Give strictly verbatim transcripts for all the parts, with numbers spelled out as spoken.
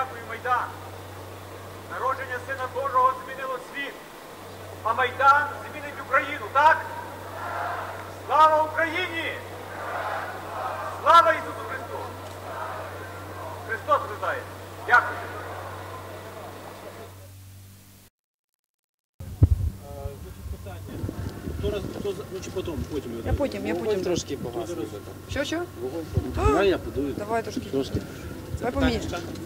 дякую, Майдан. Народження Сина Божого змінило світ, а Майдан змінить Україну, так? Слава Україні! Слава Ісусу Христу! Христос рождає. Дякую. Я потім, я потім. Трошки погасити. Що, що? Давай я подую. Давай трошки. Трошки. Давай поміняй.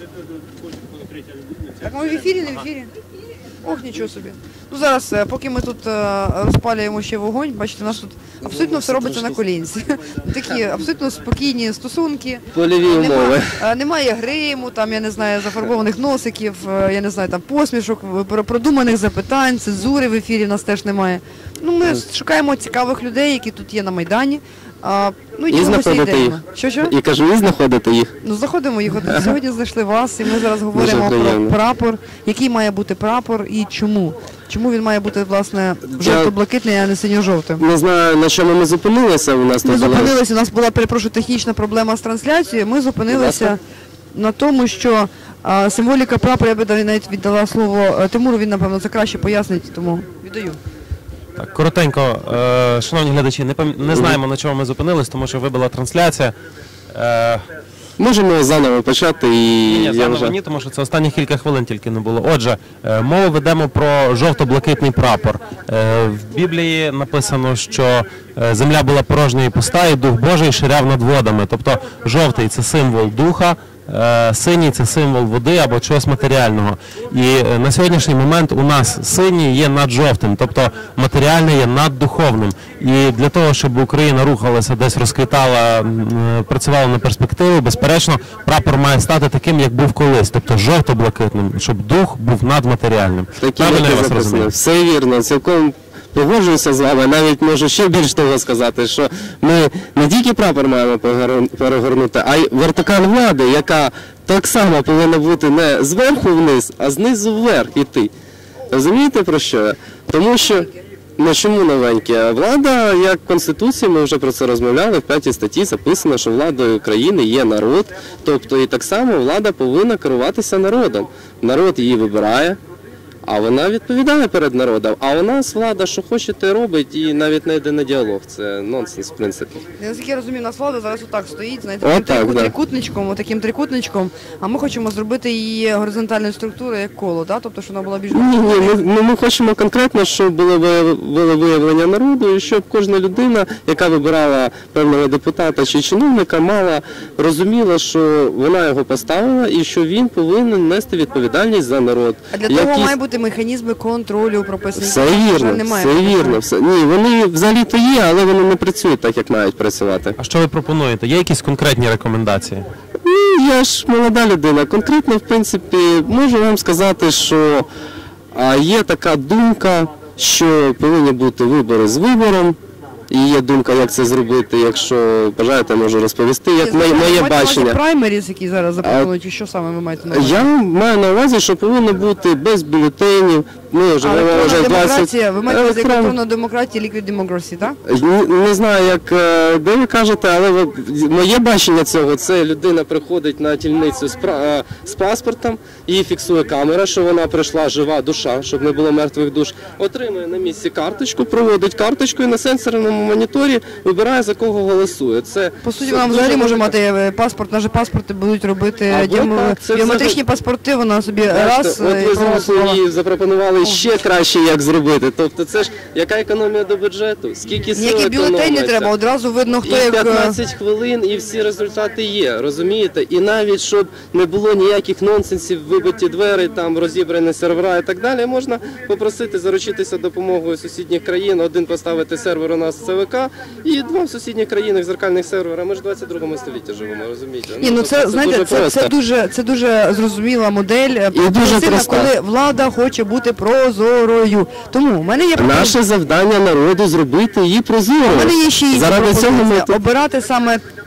Так ми в ефірі, не в ефірі? Ох, нічого собі. Ну зараз, поки ми тут розпалюємо ще вогонь, бачите, у нас тут абсолютно все робиться на колінці. Такі абсолютно спокійні стосунки. Польові умови. Немає гриму, там, я не знаю, зафарбованих носиків, я не знаю, там посмішок, продуманих запитань, цензури в ефірі в нас теж немає. Ну, ми шукаємо цікавих людей, які тут є на Майдані. А, ну, і знаходити їх. Що-що? І кажу, і знаходити їх. Ну, знаходимо їх. От сьогодні знайшли вас, і ми зараз говоримо про прапор. Який має бути прапор і чому? Чому він має бути, власне, жовто-блакитний, а не синьо-жовтим? Не знаю, на чому ми зупинилися. У нас ми зупинилися, у нас була, перепрошую, технічна проблема з трансляцією. Ми зупинилися на тому, що а, символіка прапора, я би навіть віддала слово Тимуру, він, напевно, це краще пояснить, тому віддаю. Так, коротенько, е, шановні глядачі, не, пам... не знаємо, на чому ми зупинились, тому що вибила трансляція. Е... Можемо заново почати і... Ні, ні, заново вже... ні, тому що це останні кілька хвилин тільки не було. Отже, е, мову ведемо про жовто-блакитний прапор. Е, в Біблії написано, що е, земля була порожня і пуста, і Дух Божий ширяв над водами. Тобто жовтий – це символ духа, синій – це символ води або чогось матеріального. І на сьогоднішній момент у нас синій є над жовтим, тобто матеріальний є над духовним. І для того, щоб Україна рухалася, десь розквітала, працювала на перспективу, безперечно, прапор має стати таким, як був колись, тобто жовто-блакитним, щоб дух був надматеріальним. Правильно я вас розумію? Все вірно, цілком погоджуюся з вами, навіть можу ще більш того сказати, що ми не тільки прапор маємо перегорнути, а й вертикаль влади, яка так само повинна бути не зверху вниз, а знизу вверх іти. Розумієте про що я? Тому що, ну чому новеньке? Влада, як в Конституції, ми вже про це розмовляли, в п'ятій статті записано, що владою країни є народ, тобто і так само влада повинна керуватися народом. Народ її вибирає, а вона відповідає перед народом. А у нас влада, що хоче, те робить, і навіть не йде на діалог. Це нонсенс, в принципі. Я наскільки я розумію, у нас влада зараз отак стоїть, знаєте, таким трику, да. трикутничком, таким трикутничком, а ми хочемо зробити її горизонтальною структурою як коло, да? Тобто, щоб вона була більш... Ні, ні, ми, ми, ми хочемо конкретно, щоб було виявлення народу, і щоб кожна людина, яка вибирала певного депутата чи чиновника, мала, розуміла, що вона його поставила, і що він повинен нести відповідальність за народ. А для того Якісь... має бути механізми контролю прописані. Все вірно, немає, все вірно. Все. Ні, вони взагалі-то є, але вони не працюють так, як мають працювати. А що ви пропонуєте? Є якісь конкретні рекомендації? Ну, я ж молода людина. Конкретно, в принципі, можу вам сказати, що а, є така думка, що повинні бути вибори з вибором. І є думка, як це зробити, якщо бажаєте, можу розповісти, як моє, моє бачення. Праймеріс, які зараз запропонують, і що саме ви маєте на увазі? Я маю на увазі, що повинно бути без бюлетенів. Ми вже а вже двадцять... Ви маєте на увазі електронна демократія, liquid democracy, так? Не, не знаю, як де ви кажете, але ви, моє бачення цього, це людина приходить на дільницю з, з паспортом, її фіксує камера, що вона прийшла жива душа, щоб не було мертвих душ, отримує на місці карточку, проводить карточку і на сенсорному моніторі вибирає, за кого голосує. Це по суті, вона взагалі може мати паспорт, навіть паспорти будуть робити біометричні паспорти, вона собі раз... От ви зразу їй запропонували ще краще, як зробити. Тобто це ж яка економія до бюджету? Скільки сил економиться? Ніякі бюлетені треба, одразу видно, хто як... І п'ятнадцять хвилин, і всі результати є, розумієте? І навіть, щоб не було ніяких нонсенсів, вибиті двері, там розібрані сервера і так далі, можна попросити заручитися допомогою сусідніх країн, один поставити сервер у нас в ЦВК, і два в сусідніх країнах зеркальних серверів. Ми ж в двадцять другому столітті живемо, розумієте? Ні, ну це, знаєте, це, це, дуже, це дуже зрозуміла модель, коли влада хоче бути прозорою. Тому в мене є пропозиція. Наше завдання народу зробити її прозорою. У мене є ще інша пропозиція. Ми... Обирати саме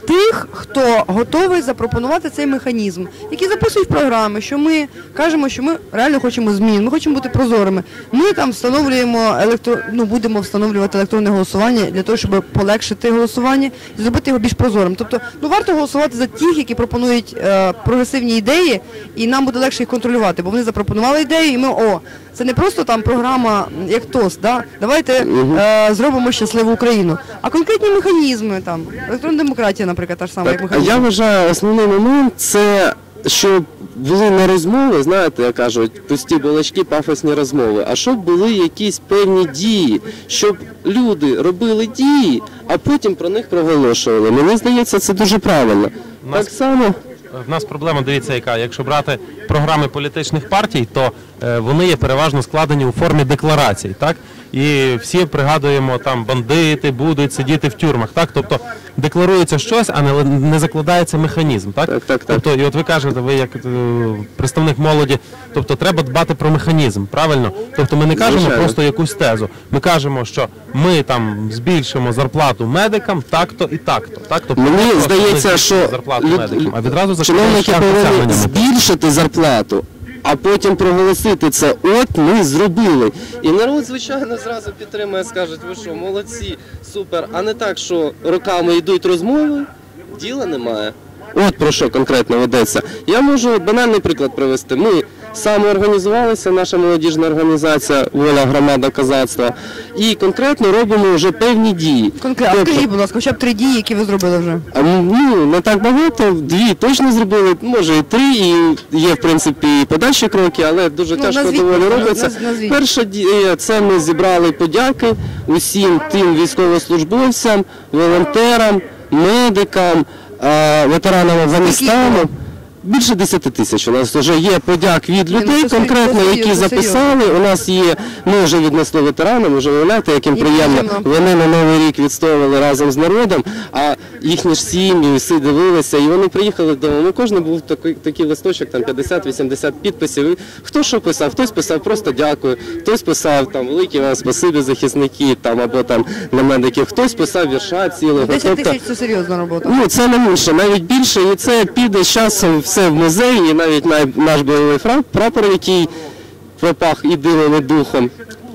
тих, хто готовий запропонувати цей механізм, які записують програми, що ми кажемо, що ми реально хочемо змін, ми хочемо бути прозорими. Ми там встановлюємо електро... ну, будемо встановлювати електронне голосування для того, щоб полегшити голосування і зробити його більш прозорим. Тобто, ну варто голосувати за тих, які пропонують е, прогресивні ідеї, і нам буде легше їх контролювати, бо вони запропонували ідею, і ми о, це не просто там програма як ТОС, да? Давайте е, зробимо щасливу Україну, а конкретні механізми, там електронна демократія, наприклад, та ж сама, як Так, механізм. я вважаю, основний момент це, щоб були не розмови, знаєте, як кажуть, пусті балачки, пафосні розмови, а щоб були якісь певні дії, щоб люди робили дії, а потім про них проголошували. Мені здається, це дуже правильно. Нас- Так само. В нас проблема, дивіться, яка. Якщо брати програми політичних партій, то е, вони є переважно складені у формі декларацій, так? І всі пригадуємо, там бандити будуть сидіти в тюрмах, так? Тобто декларується щось, а не, не закладається механізм, так? Так, так, так. Тобто, і от ви кажете, ви як е, представник молоді, тобто треба дбати про механізм, правильно? Тобто ми не кажемо Звичайно. просто якусь тезу. Ми кажемо, що ми там збільшимо зарплату медикам так-то і так-то, так? Тобто, Мені не просто ми здається, збільшимо що зарплату люд- медикам, а відразу закладемо чиновники шлях повинні досягнення мети. збільшити зарплату, а потім проголосити це. От ми зробили. І народ, звичайно, зразу підтримує, скажуть, ви що, молодці, супер. А не так, що роками йдуть розмови, діла немає. От про що конкретно ведеться. Я можу банальний приклад привести. Ми самоорганізувалися, наша молодіжна організація «Воля, громада, козацтва», і конкретно робимо вже певні дії. Конкретно, Тобто, скажіть, будь ласка, хоча б три дії, які ви зробили вже. а, ну, не так багато, дві точно зробили, може і три, і є, в принципі, і подальші кроки, але дуже Ну, тяжко назвіть, доволі наз- робиться. наз- назвіть. Перша дія, це ми зібрали подяки усім тим військовослужбовцям, волонтерам, медикам, а, ветеранам Афганістану. Більше десяти тисяч у нас вже є подяк від ну, людей, це конкретно, серйозно, які це записали. У нас є, ми вже віднесли ветеранам, вже уявляєте, яким І приємно. приємно. Вони на Новий рік відстоювали разом з народом, а їхні ж сім'ї всі дивилися, і вони приїхали додому. Ну, кожен був такий, такий листочок, там п'ятдесят-вісімдесят підписів. І хто що писав? Хтось писав просто дякую, хтось писав там велике вам спасибі, захисники, там або там на медиків, хтось писав вірша цілого. десять Тобто, тисяч – це серйозна робота. ну, це не менше, навіть більше, і це піде з часом все в музей, і навіть най- наш бойовий фра- прапор, який пропах і димом, і духом.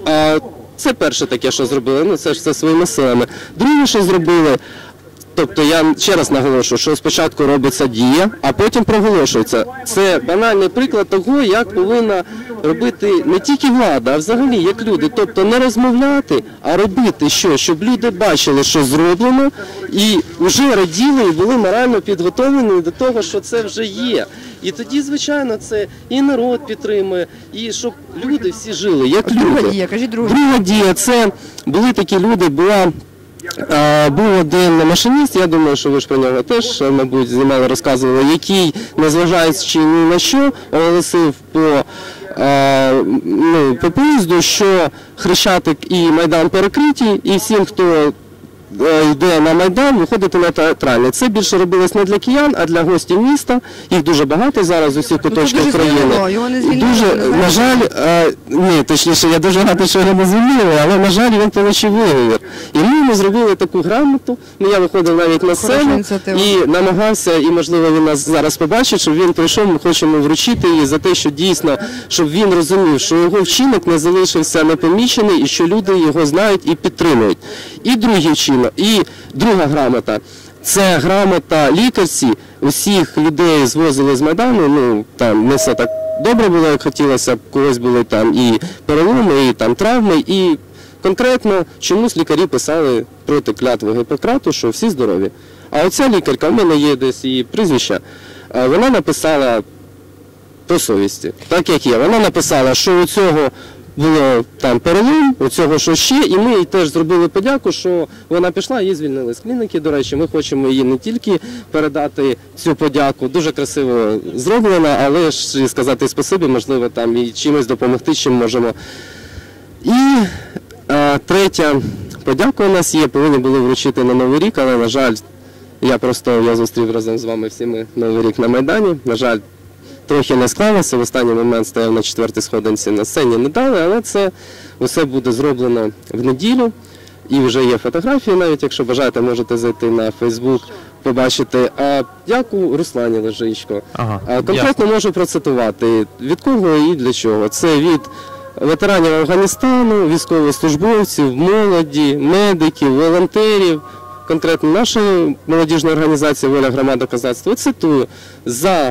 А це перше таке, що зробили, ну це ж все своїми силами. Друге, що зробили, тобто я ще раз наголошую, що спочатку робиться дія, а потім проголошується. Це банальний приклад того, як повинна робити не тільки влада, а взагалі як люди. Тобто не розмовляти, а робити що, щоб люди бачили, що зроблено, і вже раділи і були морально підготовлені до того, що це вже є. І тоді, звичайно, це і народ підтримує, і щоб люди всі жили, як Друга люди. дія, кажіть другу. Друга дія, це були такі люди, була, а, був один машиніст, я думаю, що ви ж про нього теж, мабуть, знімали, розказували, який, незважаючи ні на що, оголосив по, а, ну, по поїзду, що Хрещатик і Майдан перекриті, і всім, хто е, йде на Майдан, виходити на театральний. Це більше робилось не для киян, а для гостів міста. Їх дуже багато зараз з усіх куточків дуже країни. сміливо, його не звільнили, Дуже, не знаю. на жаль, е, ні, точніше, я дуже радий, що його не звільнили, але, на жаль, він отримав виговір. І ми йому зробили таку грамоту, ну, я виходив навіть на Хороша сцену ініціатива. і намагався, і, можливо, він нас зараз побачить, щоб він прийшов, ми хочемо вручити її за те, що дійсно, щоб він розумів, що його вчинок не залишився непомічений і що люди його знають і підтримують. І другий вчинок, і друга грамота. Це грамота лікарці, усіх людей звозили з Майдану, ну там не все так добре було, як хотілося, когось були там і переломи, і там травми, і конкретно чомусь лікарі писали проти клятви Гіппократу, що всі здорові. А оця лікарка, в мене є десь її прізвище, а, вона написала по совісті, так як є. Вона написала, що у цього було там перелом, у цього що ще, і ми їй теж зробили подяку, що вона пішла, її звільнили з клініки, до речі, ми хочемо їй не тільки передати цю подяку, дуже красиво зроблена, але ж і сказати спасибі, можливо, там і чимось допомогти, чим можемо. І а, третя подяка у нас є, повинні були вручити на Новий рік, але, на жаль, я просто я зустрів разом з вами всі ми Новий рік на Майдані, на жаль, трохи не склалося, в останній момент стояв на четвертій сходинці, на сцені не дали, але це усе буде зроблено в неділю. І вже є фотографії, навіть якщо бажаєте, можете зайти на Фейсбук, побачити, а як у Руслані Лежичко. Ага, А конкретно можу процитувати, від кого і для чого. Це від ветеранів Афганістану, військовослужбовців, молоді, медиків, волонтерів. Конкретно наша молодіжна організація «Воля громада козацтва» цитую: «За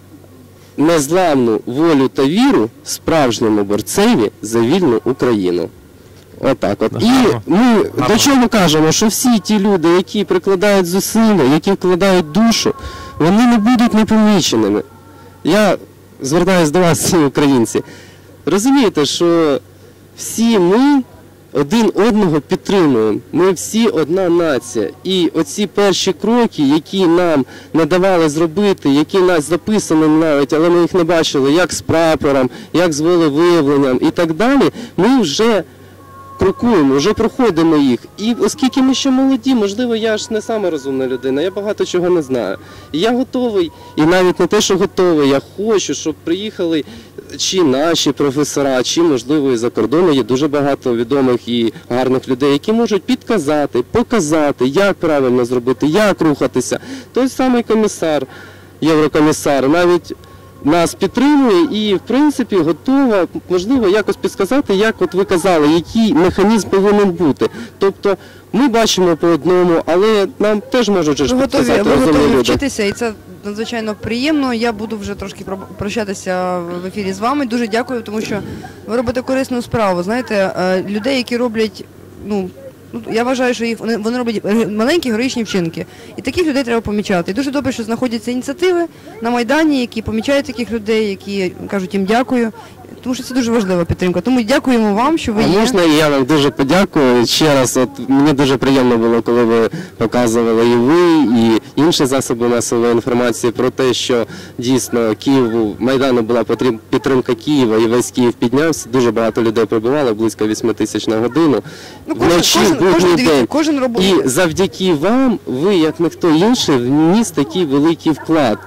незламну волю та віру справжньому борцеві за вільну Україну». Отак от. І ми до чого кажемо, що всі ті люди, які прикладають зусилля, які вкладають душу, вони не будуть непоміченими. Я звертаюся до вас, всі українці. Розумієте, що всі ми один одного підтримуємо. Ми всі одна нація. І оці перші кроки, які нам не давали зробити, які нас записані навіть, але ми їх не бачили, як з прапором, як з волевиявленням і так далі, ми вже крокуємо, вже проходимо їх. І оскільки ми ще молоді, можливо, я ж не сама розумна людина, я багато чого не знаю. І я готовий, і навіть не те, що готовий, я хочу, щоб приїхали чи наші професора, чи, можливо, і за кордону є дуже багато відомих і гарних людей, які можуть підказати, показати, як правильно зробити, як рухатися. Той самий комісар, єврокомісар, навіть нас підтримує і, в принципі, готова, можливо, якось підказати, як от ви казали, який механізм повинен бути. Тобто ми бачимо по одному, але нам теж можуть Ви ж готові, підказати ви розумні готові люди. вчитися, і це надзвичайно приємно. Я буду вже трошки про- прощатися в ефірі з вами. Дуже дякую, тому що ви робите корисну справу. Знаєте, е, людей, які роблять, ну, ну, я вважаю, що їх вони, вони роблять ге- маленькі героїчні вчинки. І таких людей треба помічати. І дуже добре, що знаходяться ініціативи на Майдані, які помічають таких людей, які кажуть їм дякую. Тому що це дуже важлива підтримка. Тому дякуємо вам, що ви А є. можна і я вам дуже подякую ще раз. От мені дуже приємно було, коли ви показували і ви, і інші засоби масової інформації про те, що дійсно Києву, Майдану була потрібна підтримка Києва, і весь Київ піднявся. Дуже багато людей прибувало, близько вісім тисяч на годину. Ну, кожен, Вночі, кожен, в будній кожен, дивіться, день. кожен робить. І завдяки вам, ви, як ніхто інший, вніс такий великий вклад.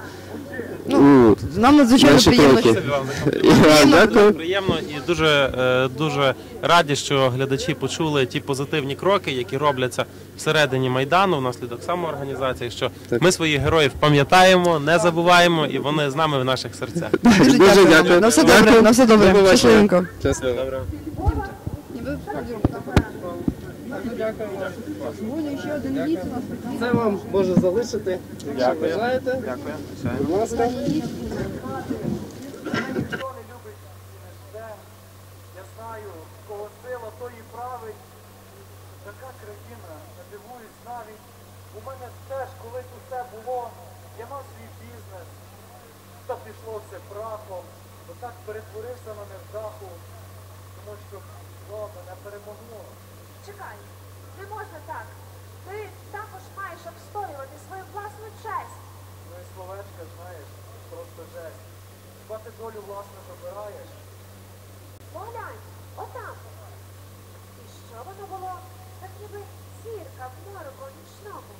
Ну, у Нам надзвичайно наші приємно. кроки. Спасибі вам за І вам Приємно. дякую. Приємно і дуже, е, дуже раді, що глядачі почули ті позитивні кроки, які робляться всередині Майдану, внаслідок самоорганізації, що ми своїх героїв пам'ятаємо, не забуваємо, і вони з нами в наших серцях. Дуже Дуже дякую. дякую. На все добре, Дякую. на все добре. До побачення. Щасливенько. Щасливо. Це вам можу залишити, якщо бажаєте. Дякую. Будь ласка. Ніхто не любить жде. Я знаю, кого сила, то і править. Така країна, не дивуюсь навіть. У мене теж колись усе було. Я мав свій бізнес. Та пішло все прахом. Отак перетворився на невдаху. Тому що зло мене перемогло. Чекай, не можна так. Ти також маєш обстоювати свою власну честь. Ну і словечка, знаєш, просто жесть. Хіба ти долю власну ж обираєш? Поглянь, отам. І що воно було? Так ніби зірка в мороку нічному.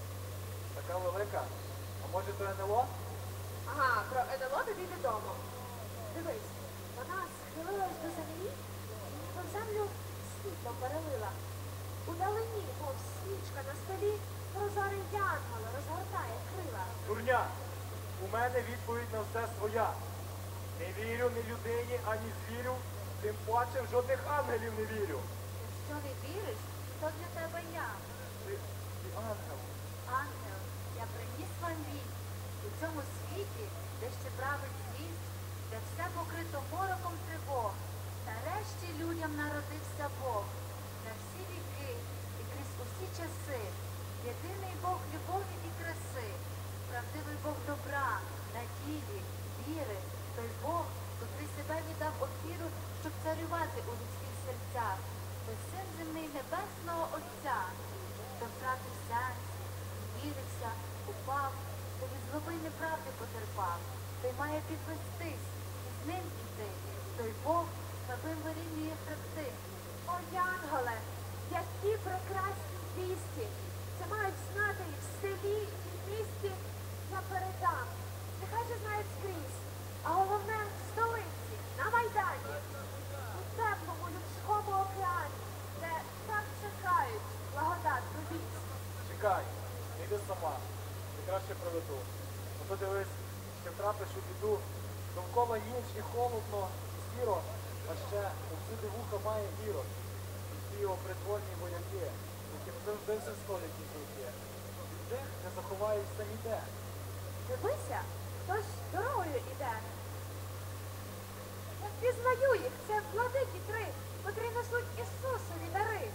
Така велика. А може то НЛО? Ага, про НЛО тобі відомо. Дивись, вона схилилась до землі, то в землю світло перелила. Удалині, мов свічка на столі, прозорий янгола розгортає крила. Дурня, у мене відповідь на все своя. Не вірю ні людині, ані звірю, тим паче в жодних ангелів не вірю. Якщо не віриш, то для тебе я. Ти, ти ангел. Ангел, я приніс вам вість. У цьому світі, де ще править злість, де все покрито мороком тривог. Нарешті людям народився Бог. На всі віки і крізь усі часи. Єдиний Бог любові і краси. Правдивий Бог добра, надії, віри. Той Бог, котрий себе віддав ofіру, щоб царювати у людських серцях. Той син земний небесного Отця. Хто втратив сенс, вірився, упав, то від злоби неправди потерпав. Той має підвестись і з ним іти. Той Бог слабим вирівнює хребти. О, Янголе, які прекрасні вісті! Це мають знати і в селі, і в місті. Я передам. Нехай же знають скрізь. А головне в столиці, на Майдані. У теплому людському океані, де так чекають благодатну вість. Чекай, не йди сама. холоду. Ну подивись, ще втрапиш у біду, довкола ніч і холодно, і сіро, а ще повсюди вуха має ірод. І ті його притворні вояки, яким завжди все столять із руки. Від них не заховаєшся ніде. Дивися, хтось дорогою іде. Я впізнаю їх, це владики три, котрі несуть Ісусові дари.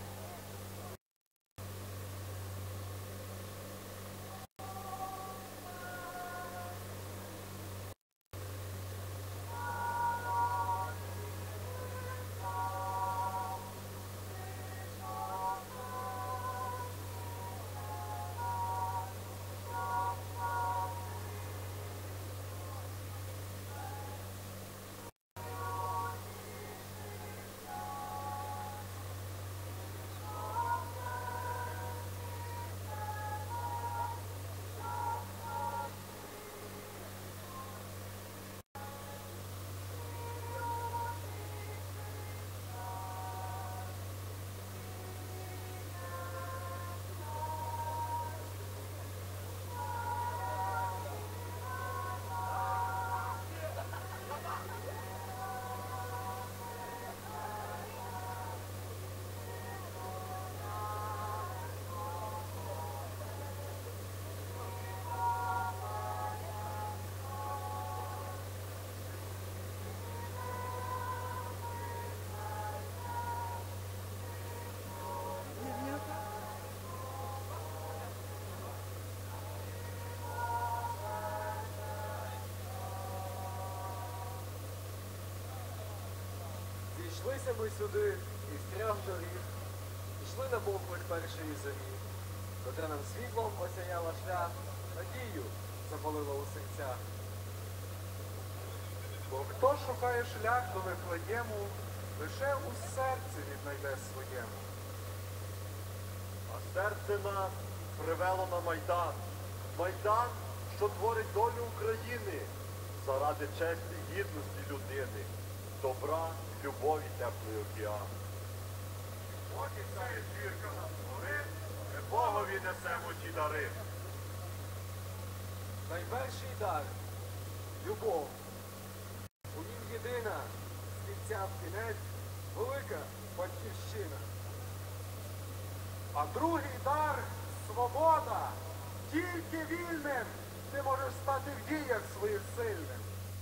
Зійшлися ми сюди із трьох доріг, йшли на поклик першої землі, котра нам світлом осяяла шлях, надію запалила у серцях. Бо хто шукає шлях до Вифлеєму, лише у серці віднайде своєму. А серце нас привело на Майдан. Майдан, що творить долю України заради честі і гідності людини, добра, любові, теплий океан. Поки сяє зірка над гори, ми Богові несемо ті дари. Найперший дар – любов. У нім єдина, з кінця в кінець, велика батьківщина. А другий дар – свобода. Тільки вільним ти можеш стати в діях своїх сильним.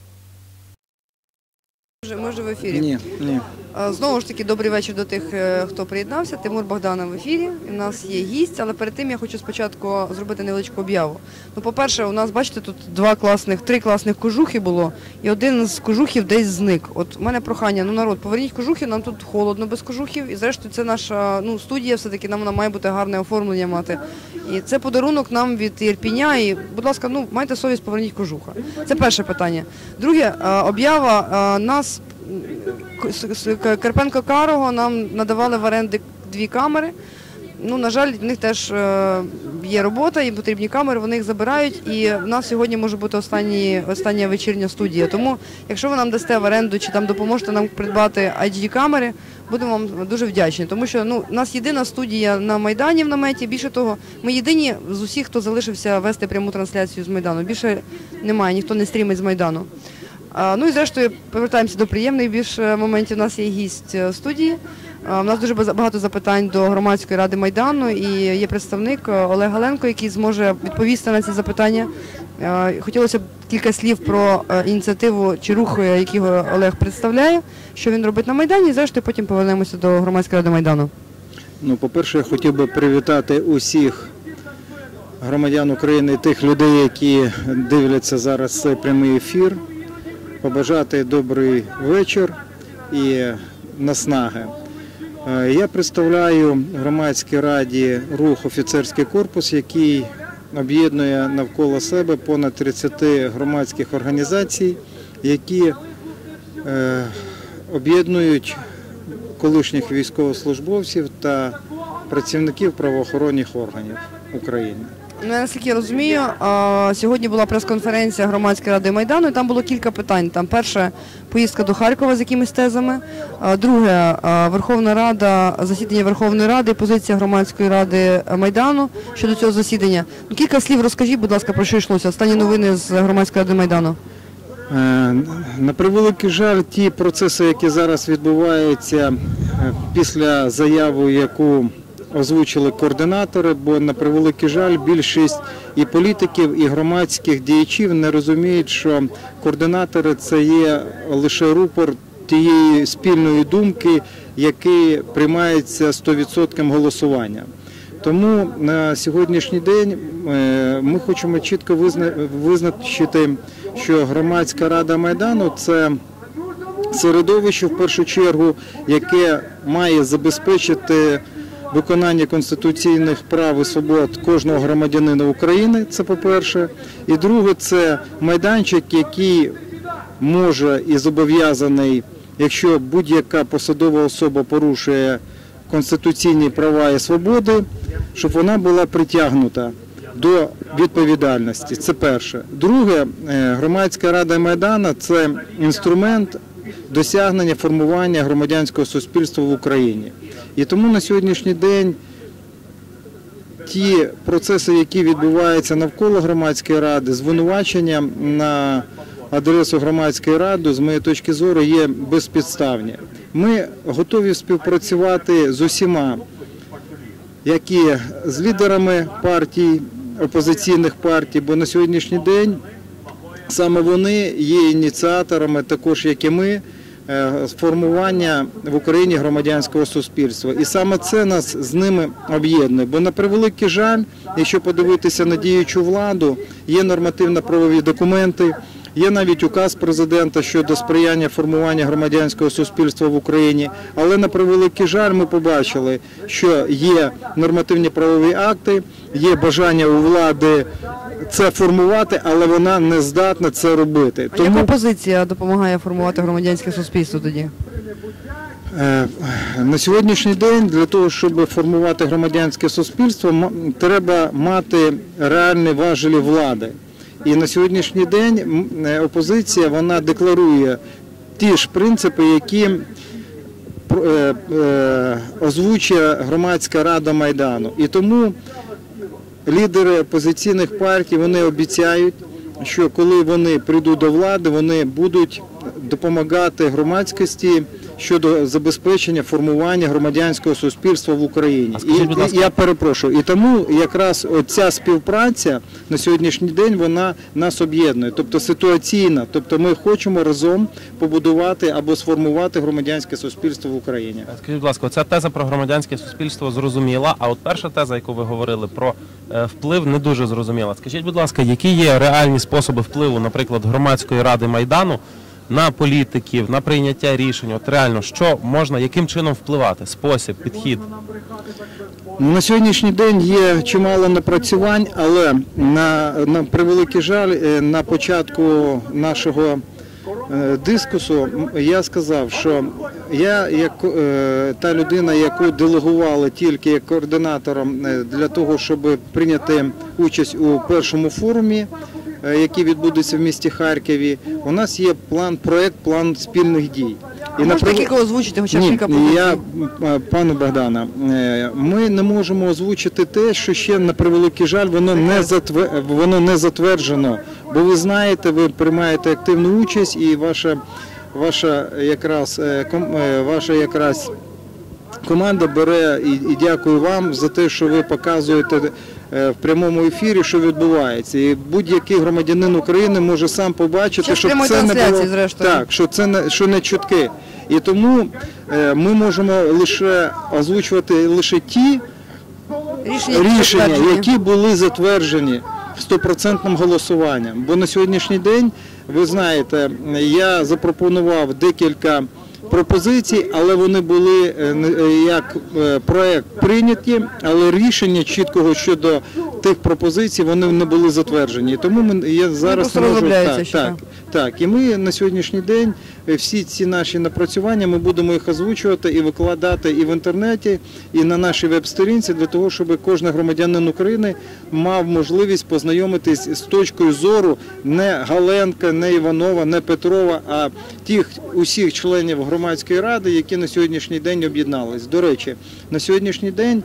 Може, може в ефірі. Ні, ні. А, Знову ж таки, добрий вечір до тих, е, хто приєднався. Тимур Богданов в ефірі. У нас є гість, але перед тим я хочу спочатку зробити невеличку об'яву. Ну, по-перше, у нас, бачите, тут два класних, три класних кожухи було, і один з кожухів десь зник. От у мене прохання, ну народ, поверніть кожухи, нам тут холодно без кожухів. І зрештою, це наша ну, студія, все-таки нам вона має бути гарне оформлення мати. І це подарунок нам від Ірпіня. І, будь ласка, ну майте совість, поверніть кожуха. Це перше питання. Друге, е, об'ява е, нас. Карпенко Карого нам надавали в оренди дві камери. Ну, на жаль, в них теж е, є робота, їм потрібні камери, вони їх забирають, і в нас сьогодні може бути останні, остання вечірня студія. Тому, якщо ви нам дасте в оренду чи там допоможете нам придбати ейч ді-камери, будемо вам дуже вдячні. Тому що ну, у нас єдина студія на Майдані в наметі, більше того, ми єдині з усіх, хто залишився вести пряму трансляцію з Майдану. Більше немає, ніхто не стрімить з Майдану. Ну і зрештою повертаємося до приємних більш моментів. У нас є гість студії. У нас дуже багато запитань до громадської ради Майдану і є представник Олег Галенко, який зможе відповісти на ці запитання. Хотілося б кілька слів про ініціативу чи рух, який Олег представляє, що він робить на Майдані, і зрештою потім повернемося до громадської ради Майдану. Ну, по-перше, я хотів би привітати усіх громадян України, тих людей, які дивляться зараз цей прямий ефір. Побажати добрий вечір і наснаги. Я представляю громадській раді рух «Офіцерський корпус», який об'єднує навколо себе понад тридцять громадських організацій, які е, об'єднують колишніх військовослужбовців та працівників правоохоронних органів України. Ну, я наскільки я розумію, а, сьогодні була прес-конференція Громадської ради Майдану, і там було кілька питань. Там перше – поїздка до Харкова з якимись тезами, а, друге а, – Верховна Рада, засідання Верховної Ради, позиція Громадської ради Майдану щодо цього засідання. Ну, кілька слів розкажіть, будь ласка, про що йшлося? Останні новини з Громадської ради Майдану. Е, На превеликий жаль, ті процеси, які зараз відбуваються е, після заяви, яку озвучили координатори, бо на превеликий жаль, більшість і політиків, і громадських діячів не розуміють, що координатори – це є лише рупор тієї спільної думки, який приймається сто відсотків голосування. Тому на сьогоднішній день е, ми хочемо чітко визна- визначити, що Громадська рада Майдану – це середовище, в першу чергу, яке має забезпечити виконання конституційних прав і свобод кожного громадянина України, це по-перше. І друге, це майданчик, який може і зобов'язаний, якщо будь-яка посадова особа порушує конституційні права і свободи, щоб вона була притягнута до відповідальності. Це перше. Друге, Громадська рада Майдану – це інструмент досягнення формування громадянського суспільства в Україні. І тому на сьогоднішній день ті процеси, які відбуваються навколо Громадської ради, звинувачення на адресу Громадської ради, з моєї точки зору, є безпідставні. Ми готові співпрацювати з усіма, як і з лідерами партій, опозиційних партій, бо на сьогоднішній день саме вони є ініціаторами, також як і ми, формування в Україні громадянського суспільства. І саме це нас з ними об'єднує. Бо на превеликий жаль, якщо подивитися на діючу владу, є нормативно-правові документи, є навіть указ президента щодо сприяння формування громадянського суспільства в Україні. Але на превеликий жаль ми побачили, що є нормативні правові акти, є бажання у влади це формувати, але вона не здатна це робити. А яка позиція допомагає формувати громадянське суспільство тоді? На сьогоднішній день для того, щоб формувати громадянське суспільство, треба мати реальні важелі влади. І на сьогоднішній день опозиція, вона декларує ті ж принципи, які озвучує Громадська рада Майдану. І тому лідери опозиційних партій, вони обіцяють, що коли вони прийдуть до влади, вони будуть допомагати громадськості щодо забезпечення формування громадянського суспільства в Україні. І, я перепрошую, і тому якраз ця співпраця на сьогоднішній день, вона нас об'єднує, тобто ситуаційна, тобто ми хочемо разом побудувати або сформувати громадянське суспільство в Україні. Скажіть, будь ласка, ця теза про громадянське суспільство зрозуміла, а от перша теза, яку ви говорили, про вплив, не дуже зрозуміла. Скажіть, будь ласка, які є реальні способи впливу, наприклад, Громадської ради Майдану на політиків, на прийняття рішень? От реально, що можна, яким чином впливати? Спосіб, підхід? На сьогоднішній день є чимало напрацювань, але на, на превеликий жаль, на початку нашого дискусу я сказав, що я, як та людина, яку делегували тільки як координатором для того, щоб прийняти участь у першому форумі, який відбудеться в місті Харкові, у нас є план, проект, план спільних дій. І можете кілька озвучити, хоча б кілька позицій? Ні, я, пане Богдане, ми не можемо озвучити те, що ще, на превеликий жаль, воно не, затвер... воно не затверджено. Бо ви знаєте, ви приймаєте активну участь і ваша, ваша, якраз, ваша якраз команда бере, і, і дякую вам за те, що ви показуєте в прямому ефірі, що відбувається. І будь-який громадянин України може сам побачити, що це не було, так, що це не, що не чутки. І тому е, ми можемо лише озвучувати лише ті рішення, рішення які були затверджені стопроцентним голосуванням. Бо на сьогоднішній день, ви знаєте, я запропонував декілька пропозицій, але вони були як проект прийняті, але рішення чіткого щодо тих пропозицій вони не були затверджені. І тому ми я зараз просто можу розробляються так, ще, так, так. І ми на сьогоднішній день всі ці наші напрацювання ми будемо їх озвучувати і викладати і в інтернеті, і на нашій веб-сторінці для того, щоб кожен громадянин України мав можливість познайомитись з точкою зору не Галенка, не Іванова, не Петрова, а тих усіх членів громадської ради, які на сьогоднішній день об'єднались. До речі, на сьогоднішній день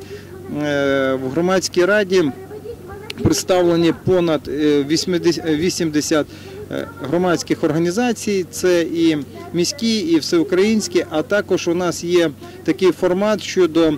в громадській раді представлені понад вісімдесят громадських організацій, це і міські, і всеукраїнські, а також у нас є такий формат щодо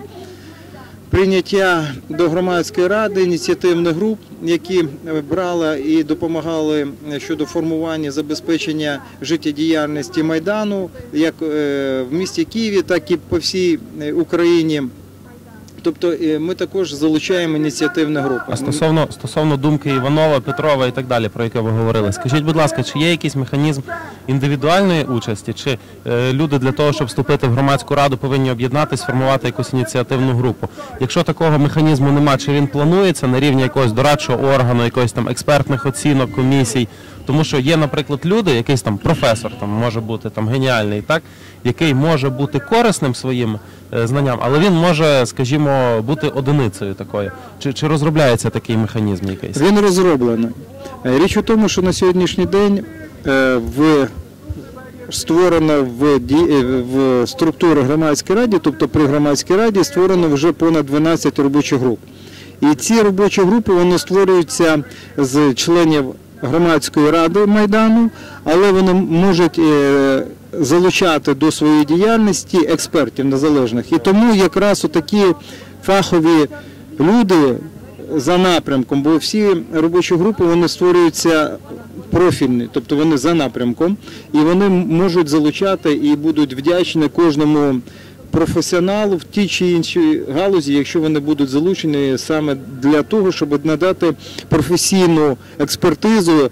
прийняття до громадської ради ініціативних груп, які брали і допомагали щодо формування, забезпечення життєдіяльності Майдану, як в місті Києві, так і по всій Україні. Тобто ми також залучаємо ініціативні групи. А стосовно, стосовно думки Іванова, Петрова і так далі, про яке ви говорили, скажіть, будь ласка, чи є якийсь механізм індивідуальної участі, чи е, люди для того, щоб вступити в громадську раду, повинні об'єднатися, сформувати якусь ініціативну групу? Якщо такого механізму немає, чи він планується на рівні якогось дорадчого органу, якогось там експертних оцінок, комісій? Тому що є, наприклад, люди, якийсь там професор, там може бути там геніальний, так, який може бути корисним своїм е, знанням, але він може, скажімо, бути одиницею такою. Чи, чи розробляється такий механізм якийсь? Він розроблений. Річ у тому, що на сьогоднішній день е, в створено в, в структурі громадської ради, тобто при громадській раді створено вже понад дванадцять робочих груп. І ці робочі групи вони створюються з членів громадської ради Майдану, але вони можуть залучати до своєї діяльності експертів незалежних. І тому якраз отакі фахові люди за напрямком, бо всі робочі групи вони створюються профільні, тобто вони за напрямком, і вони можуть залучати і будуть вдячні кожному професіоналу в тій чи іншій галузі, якщо вони будуть залучені саме для того, щоб надати професійну експертизу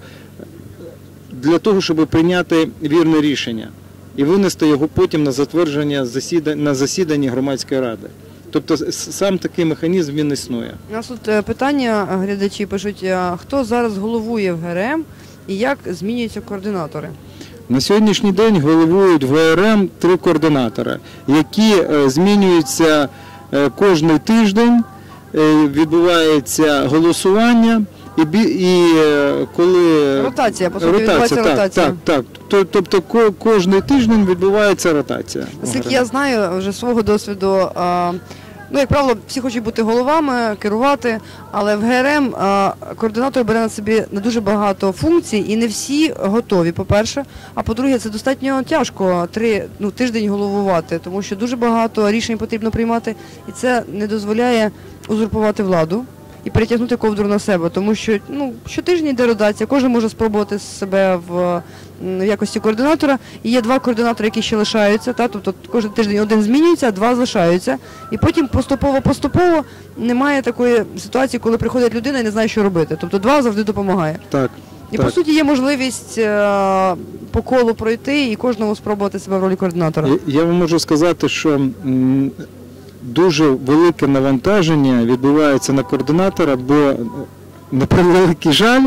для того, щоб прийняти вірне рішення і винести його потім на затвердження на засіданні громадської ради. Тобто сам такий механізм він існує. У нас тут питання, глядачі пишуть, хто зараз головує в ГРМ і як змінюються координатори? На сьогоднішній день головують в ГРМ три координатори, які змінюються кожен тиждень, відбувається голосування і, і коли... Ротація, по суті, відбувається так, ротація. Так, так. Тобто кожен тиждень відбувається ротація. Наскільки я знаю, вже свого досвіду, ну, як правило, всі хочуть бути головами, керувати, але в ГРМ координатор бере на собі не дуже багато функцій і не всі готові, по-перше. А по-друге, це достатньо тяжко три, ну, тиждень головувати, тому що дуже багато рішень потрібно приймати, і це не дозволяє узурпувати владу і перетягнути ковдру на себе, тому що ну, щотижня йде ротація, кожен може спробувати себе в, в якості координатора. І є два координатори, які ще лишаються, та, тобто кожен тиждень один змінюється, а два залишаються. І потім поступово-поступово немає такої ситуації, коли приходить людина і не знає, що робити. Тобто два завжди допомагає. Так. І так. по суті є можливість е- по колу пройти і кожному спробувати себе в ролі координатора. Я, я вам можу сказати, що м, дуже велике навантаження відбувається на координатора, бо, на превеликий жаль,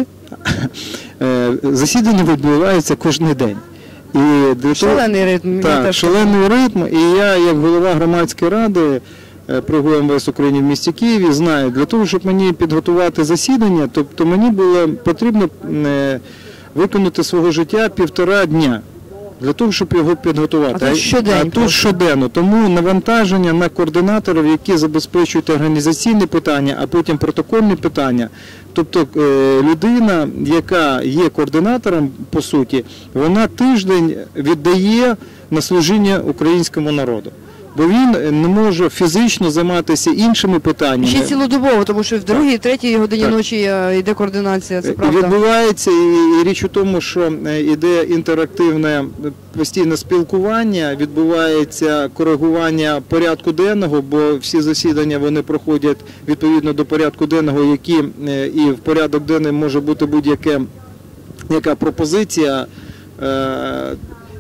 засідання відбувається кожен день. І для шалений того, ритм. Так, шалений ритм. І я, як голова громадської ради при ГУМВС України в місті Києві, знаю, для того, щоб мені підготувати засідання, тобто мені було потрібно виконати свого життя півтора дня. Для того, щоб його підготувати. А тут щоденно. А тут щоденно. Тому навантаження на координаторів, які забезпечують організаційні питання, а потім протокольні питання. Тобто людина, яка є координатором, по суті, вона тиждень віддає на служіння українському народу. Бо він не може фізично займатися іншими питаннями. Ще цілодобово, тому що в другій, третій годині так. ночі йде координація, це правда. Відбувається, і, і річ у тому, що йде інтерактивне постійне спілкування, відбувається коригування порядку денного, бо всі засідання вони проходять відповідно до порядку денного, які і в порядок денний може бути будь-яка яка пропозиція.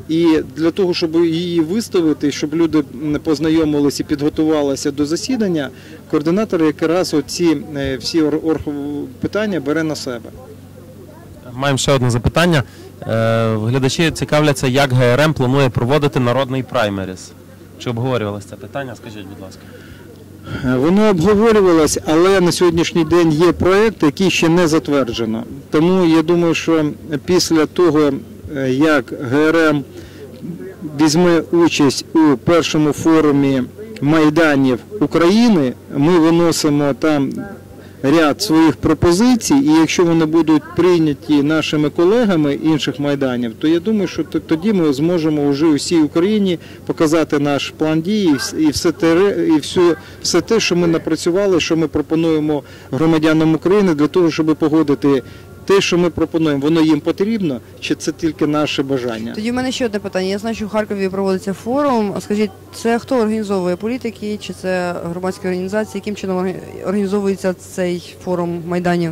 І для того, щоб її виставити, щоб люди познайомилися і підготувалися до засідання, координатор якраз оці е, всі ор- орг- питання бере на себе. Маємо ще одне запитання. Е, Глядачі цікавляться, як ГРМ планує проводити народний праймеріс. Чи обговорювалося це питання? Скажіть, будь ласка. Воно обговорювалось, але на сьогоднішній день є проєкт, який ще не затверджено. Тому я думаю, що після того, як ГРМ візьме участь у першому форумі майданів України, ми виносимо там ряд своїх пропозицій, і якщо вони будуть прийняті нашими колегами інших майданів, то я думаю, що т- тоді ми зможемо вже усій Україні показати наш план дії і вс- і все те, ре- і все, все те, що ми напрацювали, що ми пропонуємо громадянам України для того, щоб погодити те, що ми пропонуємо, воно їм потрібно, чи це тільки наше бажання? Тоді в мене ще одне питання. Я знаю, що в Харкові проводиться форум. А скажіть, це хто організовує політики, чи це громадські організації? Яким чином орга- організовується цей форум майданів?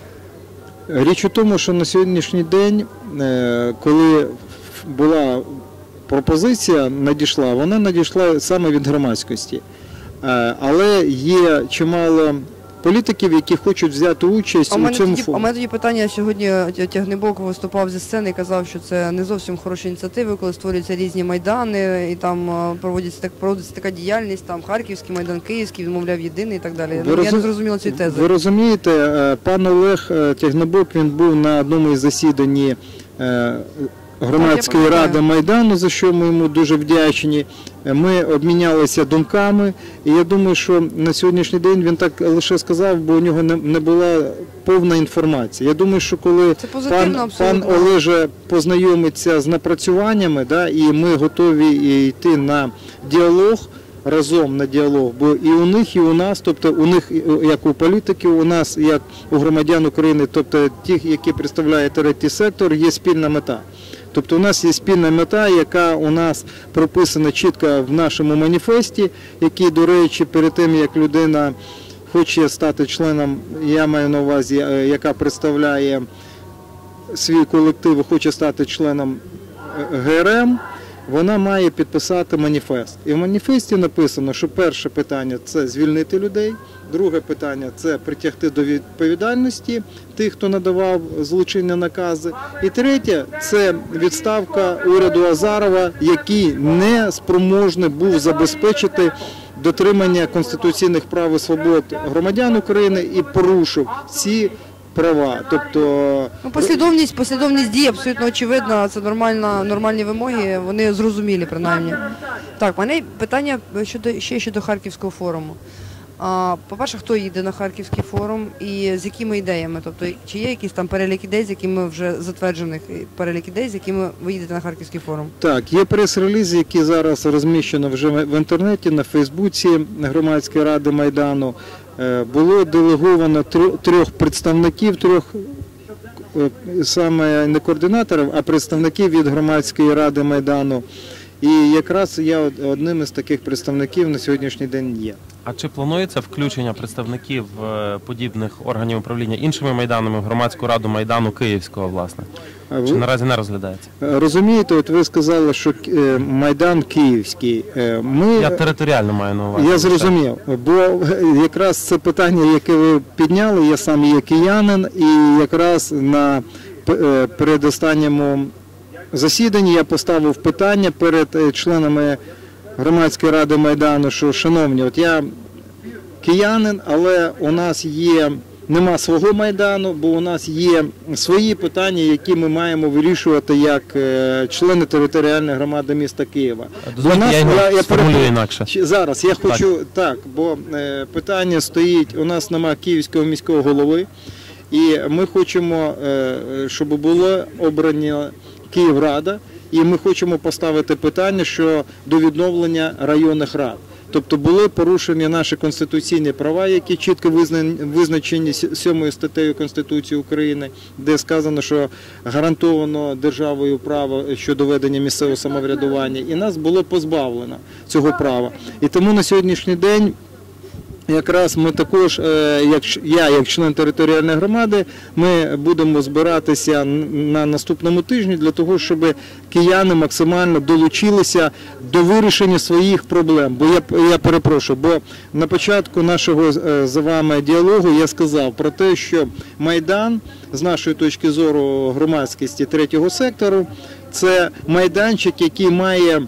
Річ у тому, що на сьогоднішній день, е, коли була пропозиція, надійшла, вона надійшла саме від громадськості. Е, Але є чимало політиків, які хочуть взяти участь А у у мене цьому тоді, а у форумі. мене тоді питання. Сьогодні Тягнебок виступав зі сцени і казав, що це не зовсім хороші ініціативи, коли створюються різні майдани, і там е, проводиться, так, проводиться така діяльність, там Харківський майдан, Київський, він, мовляв, єдиний і так далі. Ну, я розум- не зрозуміла цієї тези. Ви розумієте, е, пан Олег е, Тягнебок, він був на одному із засіданні е, громадської Так, я ради пам'ятаю. Майдану, за що ми йому дуже вдячні. Е, Ми обмінялися думками, і я думаю, що на сьогоднішній день він так лише сказав, бо у нього не, не була повна інформація. Я думаю, що коли Це позитивно пан, пан абсолютно. Олеже познайомиться з напрацюваннями, да, і ми готові йти на діалог, разом на діалог, бо і у них, і у нас, тобто у них, як у політиків, у нас, як у громадян України, тобто тих, які представляють третій сектор, є спільна мета. Тобто у нас є спільна мета, яка у нас прописана чітко в нашому маніфесті, який, до речі, перед тим, як людина хоче стати членом, я маю на увазі, е, яка представляє свій колектив і хоче стати членом е, ГРМ, вона має підписати маніфест. І в маніфесті написано, що перше питання – це звільнити людей, друге питання – це притягти до відповідальності тих, хто надавав злочинні накази, і третє – це відставка уряду Азарова, який не спроможний був забезпечити дотримання конституційних прав і свобод громадян України і порушив ці права. Тобто Ну, послідовність, послідовність дій абсолютно очевидна, це нормальна, нормальні вимоги, вони зрозумілі принаймні. Так, в мене питання щодо, ще щодо Харківського форуму. А, по-перше, хто їде на Харківський форум і з якими ідеями? Тобто, чи є якийсь там перелік ідей, з якими вже затверджених перелік ідей, з якими ви їдете на Харківський форум? Так, є прес-реліз, який зараз розміщено вже в інтернеті, на Фейсбуці Громадської ради Майдану. Е, Було делеговано трьох- трьох представників, трьох е, саме не координаторів, а представників від Громадської ради Майдану. І якраз я од- одним із таких представників на сьогоднішній день є. А чи планується включення представників е, подібних органів управління іншими майданами в громадську раду Майдану Київського, власне? А Чи ви- наразі не розглядається? Розумієте, от ви сказали, що е, Майдан Київський. Е, Ми... Я територіально маю на увазі. Я зрозумів, бо якраз це питання, яке ви підняли, я сам є киянин, і якраз на е, передостанньому засіданні я поставив питання перед е, членами Громадської ради Майдану, що, шановні, от я киянин, але у нас є, нема свого Майдану, бо у нас є свої питання, які ми маємо вирішувати як е, члени територіальної громади міста Києва. Дозвольте, Бо нас- я його я- я сформулюю перепро- інакше. Ще Зараз я хочу так, бо е, питання стоїть. У нас немає київського міського голови, і ми хочемо, е, щоб було обрання Київрада, і ми хочемо поставити питання що до відновлення районних рад. Тобто були порушені наші конституційні права, які чітко визнані- визначені сі- сьомою статтею Конституції України, де сказано, що гарантовано державою право щодо ведення місцевого самоврядування, і нас було позбавлено цього права. І тому на сьогоднішній день якраз ми також, е, як ч- я, як член територіальної громади, ми будемо збиратися н- на наступному тижні для того, щоб кияни максимально долучилися до вирішення своїх проблем. Бо я, я перепрошую, бо на початку нашого е, з вами діалогу я сказав про те, що Майдан, з нашої точки зору громадськості третього сектору, це майданчик, який має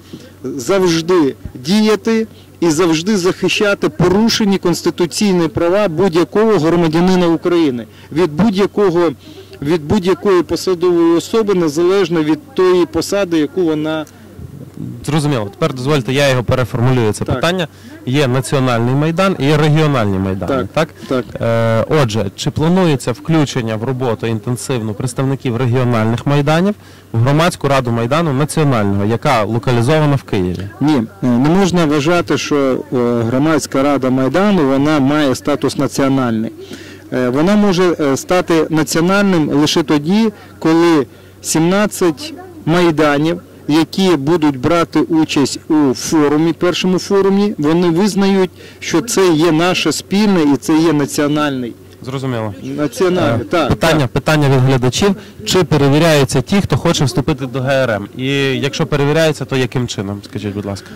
завжди діяти і завжди захищати порушені конституційні права будь-якого громадянина України від будь-якого від будь-якої посадової особи, незалежно від тої посади, яку вона. Зрозуміло. Тепер дозвольте, я його переформулюю, це Так. питання. Є національний майдан і є регіональні майдани. Так, Так? так. Е, отже, чи планується включення в роботу інтенсивну представників регіональних майданів в громадську раду майдану національного, яка локалізована в Києві? Ні, не можна вважати, що е, громадська рада Майдану вона має статус національний. Е, Вона може е, стати національним лише тоді, коли сімнадцять майданів, які будуть брати участь у форумі, першому форумі, вони визнають, що це є наше спільне і це є національний. Зрозуміло. Національний, Е, так, питання, так. питання від глядачів, чи перевіряються ті, хто хоче вступити до Г Р М? І якщо перевіряється, то яким чином? Скажіть, будь ласка.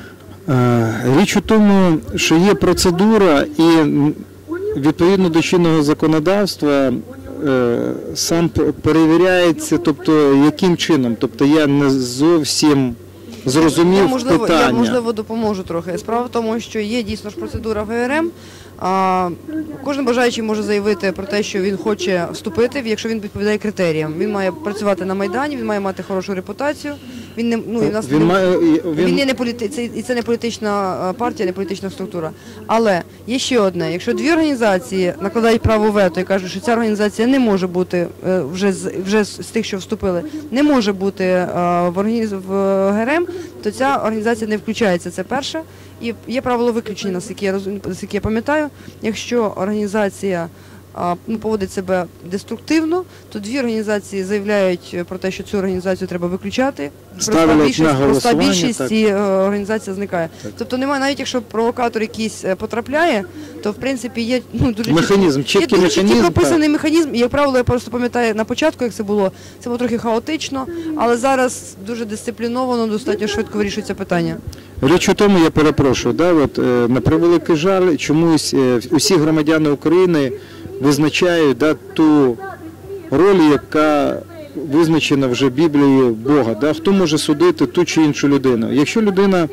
Е, Річ у тому, що є процедура і м, відповідно до чинного законодавства е, сам п- перевіряється, тобто яким чином, тобто я не зовсім зрозумів Я, можливо, питання. я, можливо, допоможу трохи. Справа в тому, що є дійсно ж процедура в Г Р М. А, кожен бажаючий може заявити про те, що він хоче вступити, якщо він відповідає критеріям. Він має працювати на Майдані, він має мати хорошу репутацію. Він не ну і в нас Він не- має- він, він- є не політи... це, і це не політична е, партія, не політична структура. Але є ще одне: якщо дві організації накладають право вето і кажуть, що ця організація не може бути е, вже з вже з з тих, що вступили, не може бути е, в організ... в Г Р М, то ця організація не включається. Це перше. І є правило виключення, наскільки я розумію, наскільки я пам'ятаю. Якщо організація а, ну, поводить себе деструктивно, то дві організації заявляють про те, що цю організацію треба виключати. Проста Ставлять більшість, на проста голосування, більшість так. і е, організація зникає. Тобто немає, навіть якщо провокатор якийсь е, потрапляє, то в принципі є ну, дуже Механізм, чіткий- чіткий є дуже чіткий механізм, прописаний механізм. І, як правило, я просто пам'ятаю на початку, як це було, це було трохи хаотично, але зараз дуже дисципліновано, достатньо швидко вирішується питання. Річ у тому, я перепрошую, да, от, е, на превеликий жаль, чомусь е, усі громадяни України визначають да, ту роль, яка визначена вже Біблією Бога. Да, хто може судити ту чи іншу людину. Якщо людина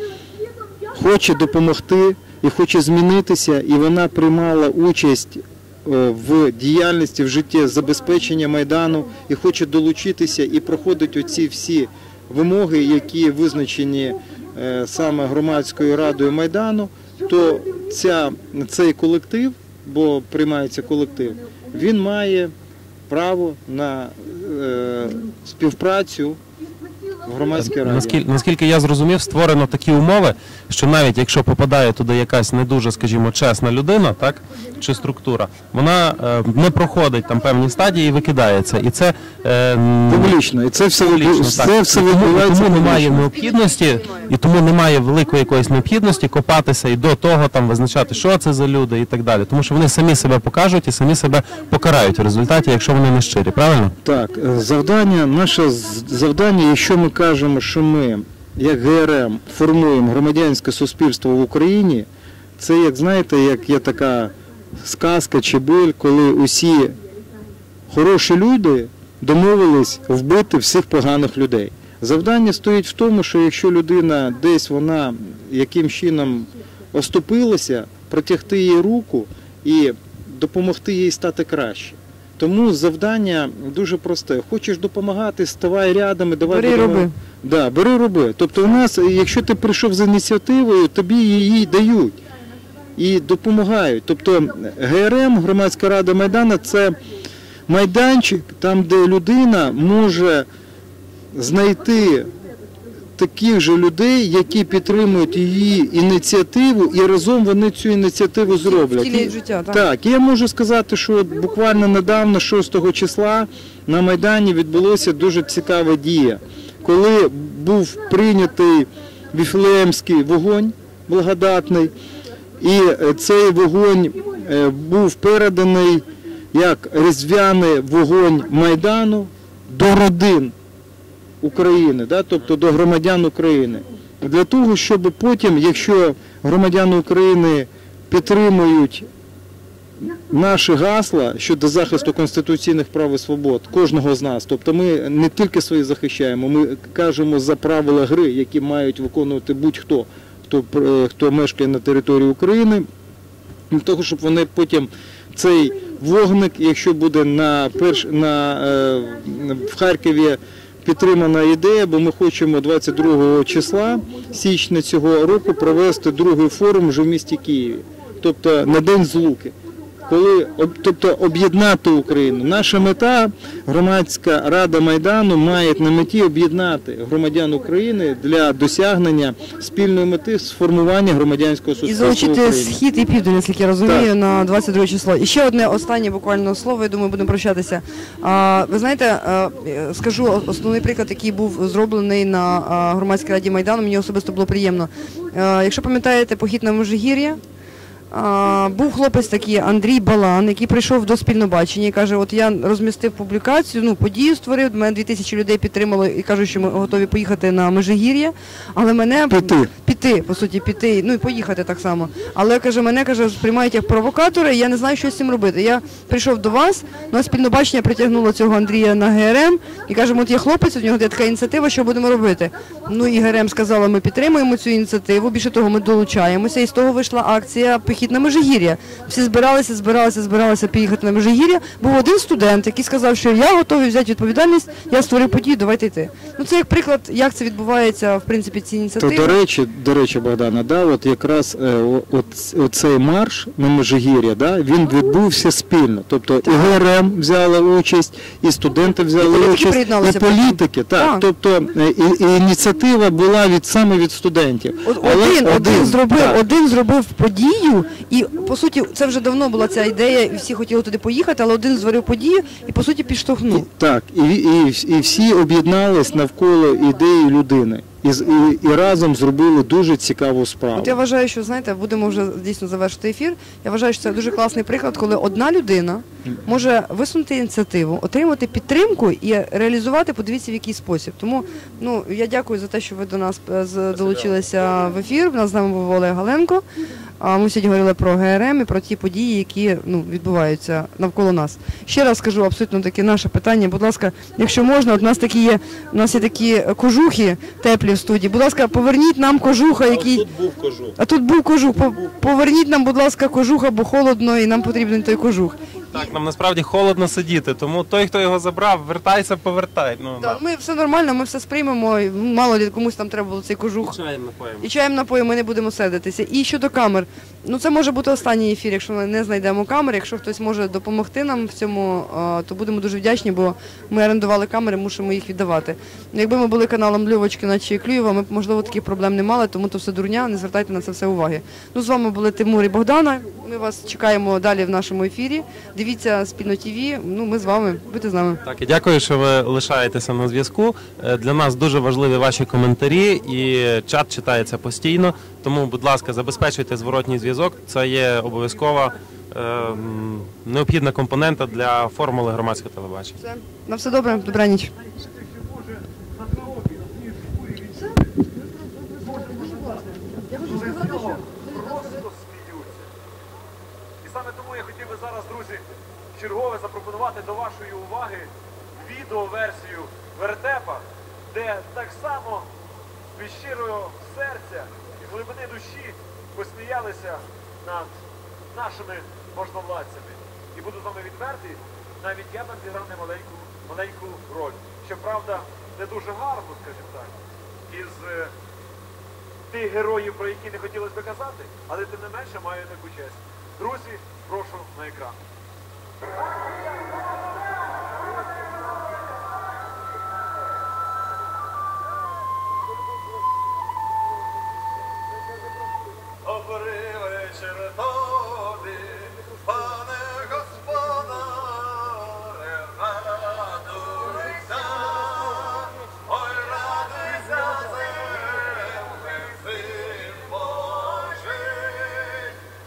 хоче допомогти і хоче змінитися, і вона приймала участь е, в діяльності, в житті забезпечення Майдану, і хоче долучитися і проходить оці всі вимоги, які визначені е, саме громадською радою Майдану, то ця, цей колектив, бо приймається колектив, він має право на е, співпрацю в громадській раді. Наскільки, наскільки я зрозумів, створено такі умови, що навіть якщо попадає туди якась не дуже, скажімо, чесна людина, так, чи структура, вона е, не проходить там певні стадії і викидається. І це е, м, Публічно. І це все, публічно, відбу- так. це все І тому, і відбувається тому немає публічно. необхідності, і тому немає великої якоїсь необхідності копатися і до того там визначати, що це за люди і так далі. Тому що вони самі себе покажуть і самі себе покарають в результаті, якщо вони не щирі, правильно? Так, е, завдання, наше з- завдання, якщо ми кажемо, що ми, як Г Р М, формуємо громадянське суспільство в Україні, це, як знаєте, як є така сказка чи биль, коли усі хороші люди домовились вбити всіх поганих людей. Завдання стоїть в тому, що якщо людина десь вона яким чином оступилася, протягти їй руку і допомогти їй стати краще. Тому завдання дуже просте. Хочеш допомагати, ставай рядом і давай Бери і будемо- роби. Да, бери роби. Тобто у нас, якщо ти прийшов з ініціативою, тобі її дають і допомагають. Тобто Г Р М, Громадська рада Майдану, це майданчик, там, де людина може знайти таких же людей, які підтримують її ініціативу, і разом вони цю ініціативу зроблять. Втілюють І- життя, так. Так, і я можу сказати, що от буквально недавно, шостого числа, на Майдані відбулося дуже цікава дія. Коли був прийнятий Віфлеємський вогонь благодатний, І е, цей вогонь е, був переданий як різдвяний вогонь Майдану до родин України, да, тобто до громадян України. Для того, щоб потім, якщо громадяни України підтримують наші гасла щодо захисту конституційних прав і свобод кожного з нас, тобто ми не тільки свої захищаємо, ми кажемо за правила гри, які мають виконувати будь-хто, хто, хто мешкає на території України, для того, щоб вони потім цей вогник, якщо буде на перш, на, е, в Харкові підтримана ідея, бо ми хочемо двадцять другого числа січня цього року провести другий форум вже в місті Києві, тобто на День Злуки. Коли, тобто об'єднати Україну. Наша мета, громадська рада Майдану, має на меті об'єднати громадян України для досягнення спільної мети сформування громадянського І суспільства залучити України. схід і південь, наскільки я розумію, Так. на двадцять друге число. І ще одне останнє буквально слово, я думаю, будемо прощатися. А, ви знаєте, а, скажу основний приклад, який був зроблений на а, громадській раді Майдану, мені особисто було приємно. А, якщо пам'ятаєте, похід на Межигір'я, А, був хлопець такий Андрій Балан, який прийшов до спільнобачення і каже, от я розмістив публікацію, ну, подію створив, мене дві тисячі людей підтримало і кажуть, що ми готові поїхати на Межигір'я, але мене... Піти. Піти, по суті, піти, ну і поїхати так само. Але, каже, мене, каже, сприймають як провокатора, і я не знаю, що з цим робити. Я прийшов до вас, на спільнобачення притягнуло цього Андрія на Ге Ер Ем, і кажемо, от є хлопець, у нього є така ініціатива, що будемо робити. Ну і Ге Ер Ем сказала, ми підтримуємо цю ініціативу, більше того, ми долучаємося, і з того вийшла акція «Похід на Межигір'я». Всі збиралися, збиралися, збиралися поїхати на Межигір'я. Був один студент, який сказав, що я готовий взяти відповідальність, я створив подію, давайте йти. Ну це як приклад, як це відбувається, в принципі, ці То, ініціативи. до речі, до речі, Богдана, да, от якраз е, о- от, оцей марш на Межигір'я, да, він відбувся спільно. Тобто і Ге Ер Ем взяла участь, і студенти взяли І політики участь, приєдналися і політики. Так, Так. тобто е, і, і ініціатива була від саме від студентів. От Але один, один зробив, так. один зробив подію, і по суті, це вже давно була ця ідея, і всі хотіли туди поїхати, але один зробив подію і по суті підштовхнув. Так, і, і, і всі об'єднались навколо ідеї людини. І, з- і, і разом зробили дуже цікаву справу. От я вважаю, що знаєте, будемо вже дійсно завершити ефір. Я вважаю, що це дуже класний приклад, коли одна людина може висунути ініціативу, отримати підтримку і реалізувати, подивіться, в який спосіб. Тому ну я дякую за те, що ви до нас е, з- долучилися в ефір. У нас з нами був Олег Галенко. А ми сьогодні говорили про Ге Ер Ем і про ті події, які ну, відбуваються навколо нас. Ще раз скажу абсолютно таке наше питання. Будь ласка, якщо можна, от у нас такі є, у нас є такі кожухи теплі в студії. Будь ласка, поверніть нам кожуха, який. Тут був кожух. А тут був кожух. По- Поверніть нам, будь ласка, кожуха, бо холодно і нам потрібен той кожух. Так, нам насправді холодно сидіти, тому той, хто його забрав, вертайся, повертай. Ну, Так, ми все нормально, ми все сприймемо. і, ну, Мало ли комусь там треба було цей кожух. чаєм напоїмо. І чаєм напоїм ми не будемо сердитися. І щодо камер, ну це може бути останній ефір, якщо ми не знайдемо камер. Якщо хтось може допомогти нам в цьому, а, то будемо дуже вдячні, бо ми орендували камери, мусимо їх віддавати. Якби ми були каналом Льовочкіна чи Клюєва, ми б, можливо, таких проблем не мали, тому то все дурня, не звертайте на це все уваги. Ну, з вами були Тимур і Богдана. Ми вас чекаємо далі в нашому ефірі. Дивіться Спільно ТІВІ. Ну, ми з вами. Будьте з нами. Так, і дякую, що ви лишаєтеся на зв'язку. Е, Для нас дуже важливі ваші коментарі, і чат читається постійно. Тому, будь ласка, забезпечуйте зворотній зв'язок. Це є обов'язкова е, м, необхідна компонента для формули громадського телебачення. Все. На все добре, добра ніч. Просто сміються. І саме тому я хотів би зараз, друзі, чергове запропонувати до вашої уваги відеоверсію вертепа, де так само від щирого серця і глибини душі посміялися над нашими можновладцями. І буду з вами відвертий, навіть я там зіграв немаленьку маленьку роль. Щоправда, не дуже гарно, скажімо так, із е, тих героїв, про які не хотілося би казати, але тим не менше маю таку честь. Друзі, прошу на екран. Добрий вечір тобі, пане господаре, радуйся, ой, радуйся, земле, син Божий,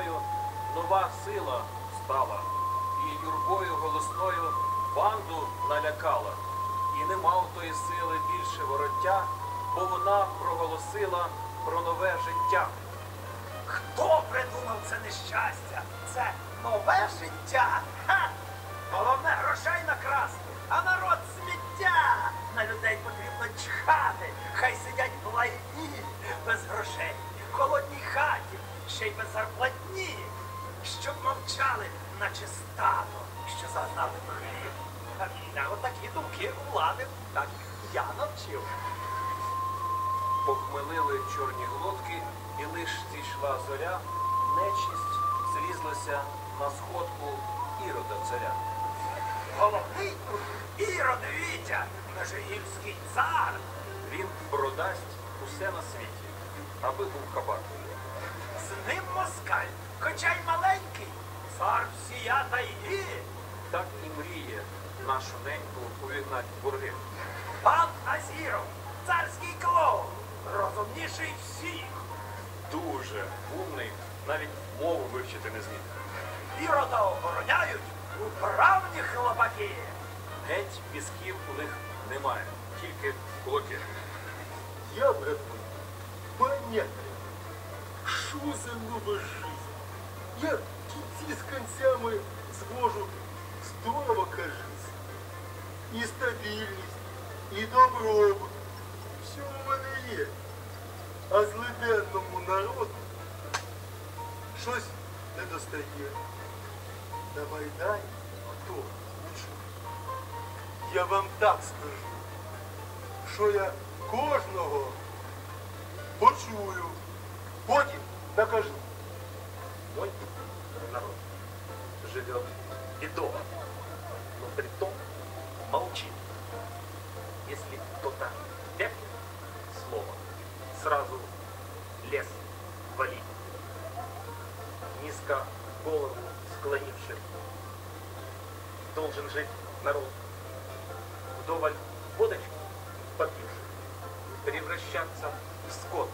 весною нова сила стала, і юрбою голосною банду налякала. І нема у тої сили більше вороття, бо вона проголосила про нове життя. Хто придумав це нещастя? Це нове життя. Ха! Головне грошей накрасти, а народ сміття. На людей потрібно чхати. Хай сидять в лайні, без грошей, в холодній хаті, ще й без зарплатні. Щоб мовчали, наче стадо, що загнали в хліб. А отакі думки у влади, так я навчив. Похмелили чорні глотки, і лиш зійшла зоря, нечисть злізлася на сходку Ірода царя. Головний тут Ірод Вітя, Межигірський цар. Він продасть усе на світі, аби був хабар. З ним москаль, хоча й маленький, цар всія тайги. Так і мріє нашу неньку увігнать в борги. Пан Азіров, царський клоун, розумніший всіх. Дуже умний, навіть мову вивчити не зміг. Ірода охороняють управні хлопаки. Геть пісків у них немає, тільки кулаки. Я, брат мой, понятно, что за новая жизнь. Я кінці з концями звожу, здорово кажись. І стабільність, і добробут. Все у мене є. А злиденному народу щось не достає. На Майдані хто учив? Я вам так скажу, що я кожного почую, потім накажу. Мой народ живет бедово, но при том молчит. Если кто-то вякнет слово, сразу лес валит. Низко голову склонивший должен жить народ. Вдоволь водочку попивший, превращаться в скот.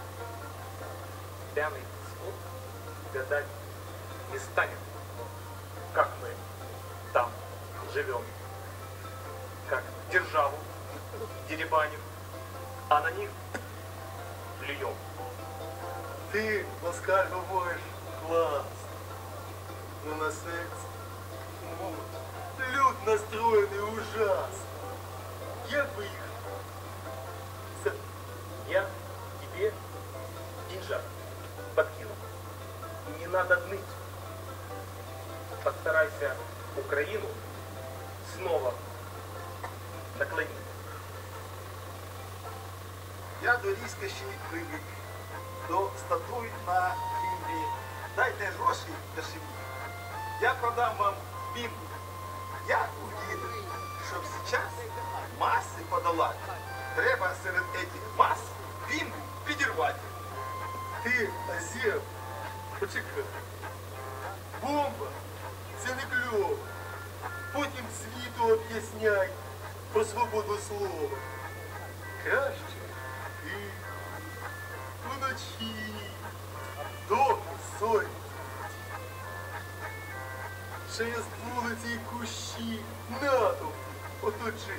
Пьяный скот гадать не станет, как мы там живем, как державу деребаним, а на них плюем. Ти, Москаль, говориш клас. Но на серці мут. Люд настроєний ужасно. Як би їх за... Я тебе деньжат подкину. И не надо ныть. Постарайся Украину снова наклонить. Я до Різька ще й прибув, до статуй на Києві. Дайте гроші дешеві. Я продам вам бімбу. Я уїду, щоб зараз маси подолати. Треба серед этих мас бімбу підірвати. Ти, Азєв, почекай. Бомба – це не кльово. Потім світу об'ясняй про свободу слова. Краще ти вночі доки сорі. Через вулиці й кущі натовп оточи.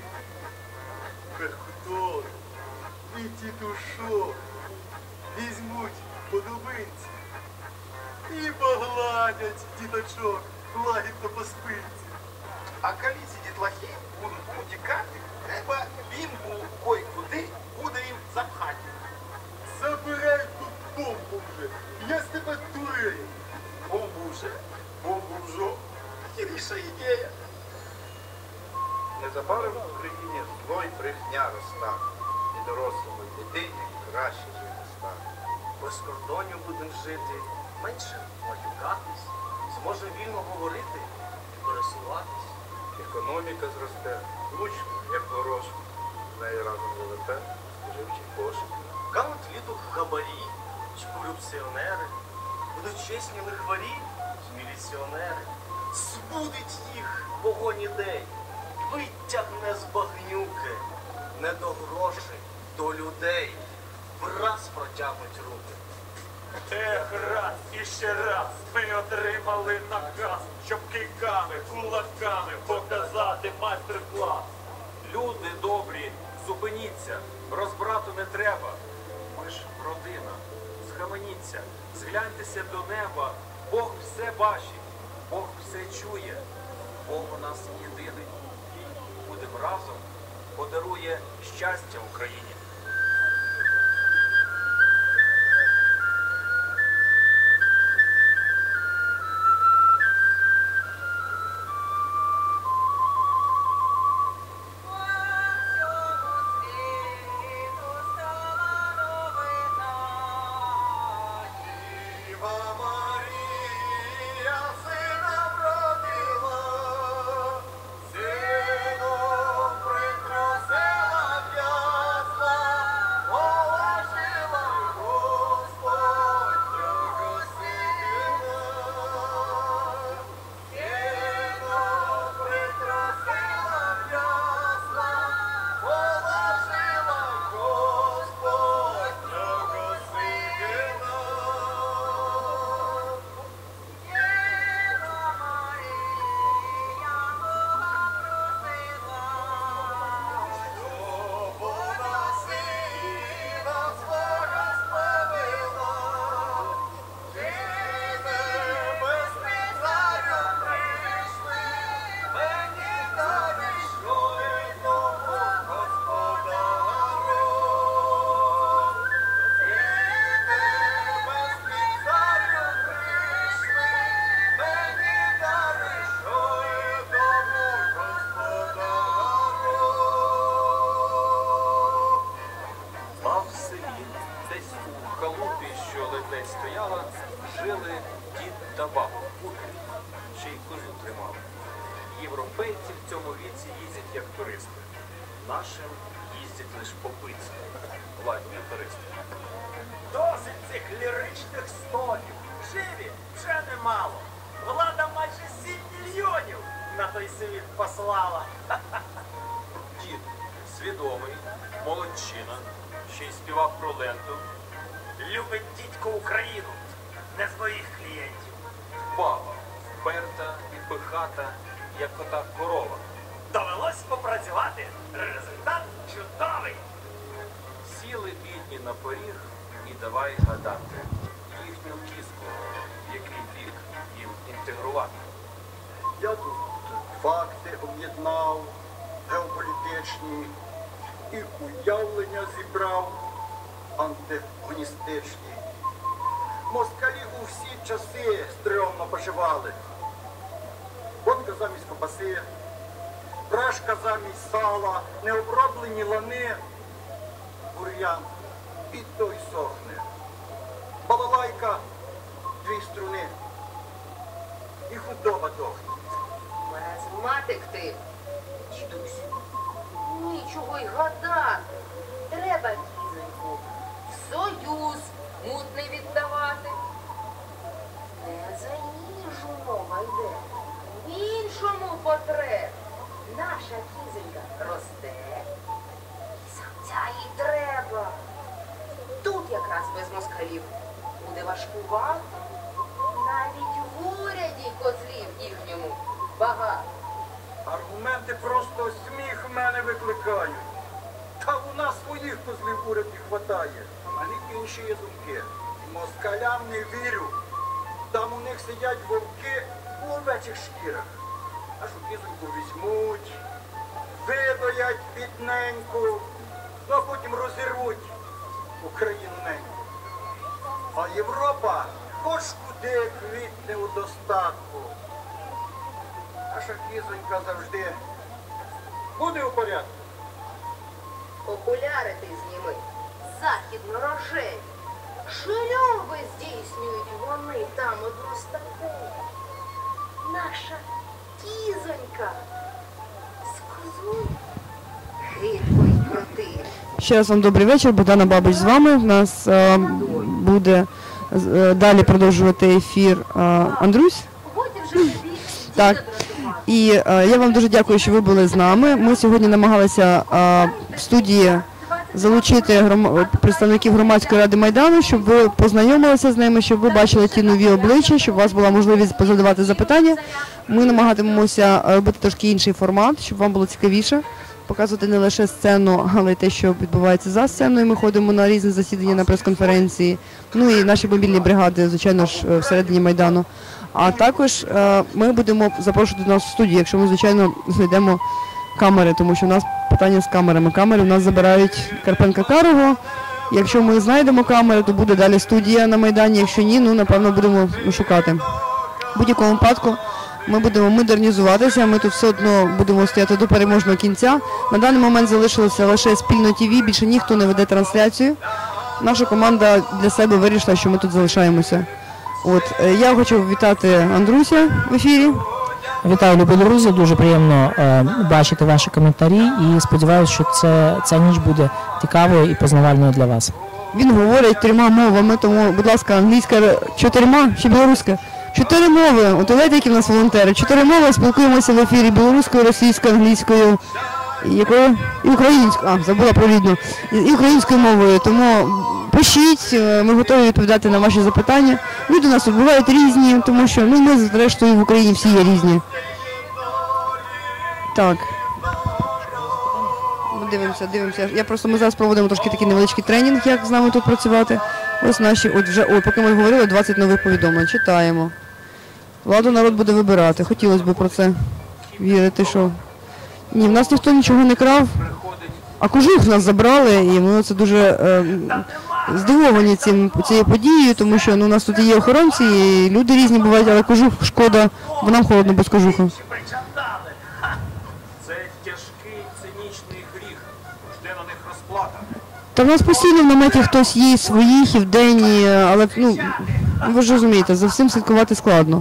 Хто і тітушок візьмуть подобинці і погладять діточок лагідно по спинці. А коли ці дітлахи будуть утікати, треба бімбу кой-куди буде їм запхати. Забирай тут бомбу вже, я з тебе дурею. Бомбу вже, бомбу вже. Хіріша ідея. Незабаром в Україні зло й брехня розтане, і дорослому і дитині краще жити стане. Без кордонів будемо жити, менше матюкатись, зможемо вільно говорити і пересуватись. Економіка зросте, влучно, як горошок. З нею разом ВВП, споживчий кошик. Кануть літу хабарі чи корупціонери, будуть чесні лихварі чи міліціонери. Збудить їх вогонь ідей, витягне з багнюки, не до грошей, до людей, враз протягнуть руки. Ех, раз і ще раз ми отримали наказ, щоб кийками, кулаками показати майстер-клас. Люди добрі, зупиніться, розбрату не треба. Ми ж родина, схаменіться, згляньтеся до неба. Бог все бачить, Бог все чує, Бог у нас єдиний. Будем разом, подарує щастя Україні. Жили дід та баба, курки, ще й козу тримали. Європейці в цьому віці їздять як туристи. Нашим їздять лише попиці, ладні туристи. Досить цих ліричних столів. Живі вже немало. Влада майже сім мільйонів на той світ послала. Дід свідомий, молодчина, ще й співав про ленту. Любить дідько Україну, не своїх клієнтів. Баба вперта і пихата, як ота корова. Довелось попрацювати. Результат чудовий. Сіли бідні на поріг і давай гадати їхню кіску, в який бік їм інтегрувати. Я тут факти об'єднав, геополітичні, і уявлення зібрав антигоністичні. Москалі у всі часи стрьомно поживали. Водка замість ковбаси, брашка замість сала, необроблені лани, бур'ян і той сохне. Балалайка, дві струни, і худоба дохне. Маразматик ти, дідусь, нічого й гадати. Треба кізоньку в союз мутний віддавати. Не за їжу мова йде, в іншому потреб. Наша кізонька росте, самця їй треба. Тут якраз без москалів буде важкувато. Навіть в уряді козлів їхньому багато. Аргументи просто сміх в мене викликають. Та у нас своїх козлів в уряді хватає. У мене інші є думки. Москалям не вірю. Там у них сидять вовки у овечих шкірах. Нашу кізоньку візьмуть, видоять бідненьку, ну а потім розірвуть Україну неньку. А Європа хоч куди квітне у достатку. Наша кізонька завжди буде у порядку. Окуляри ти зніми, західно-рожеві. Шлюби здійснюють вони там одностатеві. Наша кізонька з козою хитко й крути. Ще раз вам добрий вечір. Богдана Бабич з вами. У нас е, буде е, далі продовжувати ефір е, Андрусь. Так. І е, я вам дуже дякую, що ви були з нами. Ми сьогодні намагалися е, в студії залучити гром- представників громадської ради Майдану, щоб ви познайомилися з ними, щоб ви бачили ті нові обличчя, щоб у вас була можливість позадавати запитання. Ми намагатимемося робити трошки інший формат, щоб вам було цікавіше, показувати не лише сцену, але й те, що відбувається за сценою. Ми ходимо на різні засідання, на прес-конференції, ну і наші мобільні бригади, звичайно ж, всередині Майдану. А також е, ми будемо запрошувати до нас в студію, якщо ми, звичайно, знайдемо камери, тому що в нас питання з камерами. Камери в нас забирають Карпенка-Карого. Якщо ми знайдемо камери, то буде далі студія на Майдані. Якщо ні, ну, напевно, будемо шукати. В будь-якому випадку ми будемо модернізуватися, ми тут все одно будемо стояти до переможного кінця. На даний момент залишилося лише спільно ТВ, більше ніхто не веде трансляцію. Наша команда для себе вирішила, що ми тут залишаємося. От, е, я хочу вітати Андруся в ефірі. Вітаю, любі друзі, дуже приємно е, бачити ваші коментарі і сподіваюся, що це, ця ніч буде цікавою і познавальною для вас. Він говорить трьома мовами, тому, будь ласка, англійська чотирма чи білоруська? Чотири мови. От уявляєте, які в нас волонтери. Чотири мови, спілкуємося в ефірі білоруською, російською, англійською, і якою? І українською. А, забула про рідну. І, і українською мовою. Тому пишіть, ми готові відповідати на ваші запитання. Люди у нас тут бувають різні, тому що ну, ми, зрештою, в Україні всі є різні. Так. Дивимося, дивимося. Я просто, ми зараз проводимо трошки такий невеличкий тренінг, як з нами тут працювати. Ось наші, от вже, ой, поки ми говорили, двадцять нових повідомлень. Читаємо. Владу народ буде вибирати. Хотілося б про це вірити, що... Ні, в нас ніхто нічого не крав. А кожух в нас забрали, і ми це дуже е, здивовані цим, цією подією, тому що ну, у нас тут є охоронці, і люди різні бувають, але кожух шкода, бо нам холодно без кожуха. Це тяжкий цинічний гріх. Жде на них розплата. Та в нас постійно в наметі хтось є, своїх і вдень, і, але ну, ви ж розумієте, за всім слідкувати складно.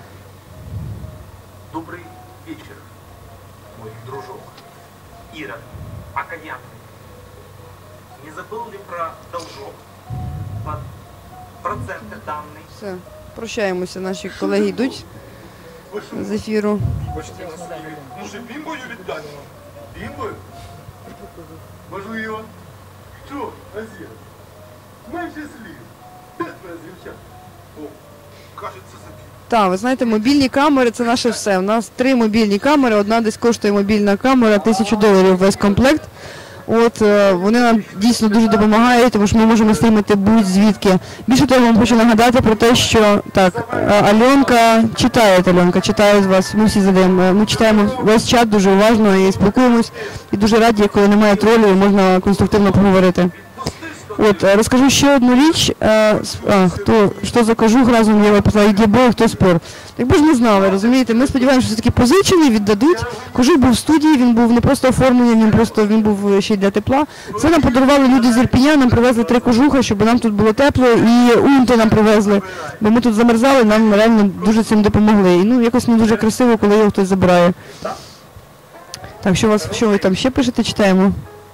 Добрий вечір, мой дружок. Ира, Аконян. Не забыл ли про должок? Под проценты данные? Все, прощаємося, наші колеги йдуть з ефіру. Може, бімбою віддати? Бімбою? Можливо. Що, Азір? Менше слів. Де твоя дівчата? О, кажеться, закинь. Так, ви знаєте, мобільні камери – це наше все. У нас три мобільні камери, одна десь коштує мобільна камера, тисячу доларів весь комплект. От, е, вони нам дійсно дуже допомагають, тому що ми можемо стрімити будь-звідки. Більше того, я вам хочу нагадати про те, що, так, е, Альонка, читає, Альонка, читає з вас, ми всі задаємо, е, ми читаємо весь чат дуже уважно і спілкуємось, і дуже раді, коли немає тролів, можна конструктивно поговорити. От, е, розкажу ще одну річ, е, с- а, хто, що за кожух разом я питаю, де бой, хто спор. Якби ж ми знали, розумієте, ми сподіваємося, що все-таки позичений, віддадуть. Кожух був в студії, він був не просто оформлений, він просто він був ще й для тепла. Це нам подарували люди з Ірпеня, нам привезли три кожуха, щоб нам тут було тепло, і унти нам привезли, бо ми тут замерзали, нам реально дуже цим допомогли. І ну, якось не дуже красиво, коли його хтось забирає. Так, що, вас, що ви там ще пишете, читаємо?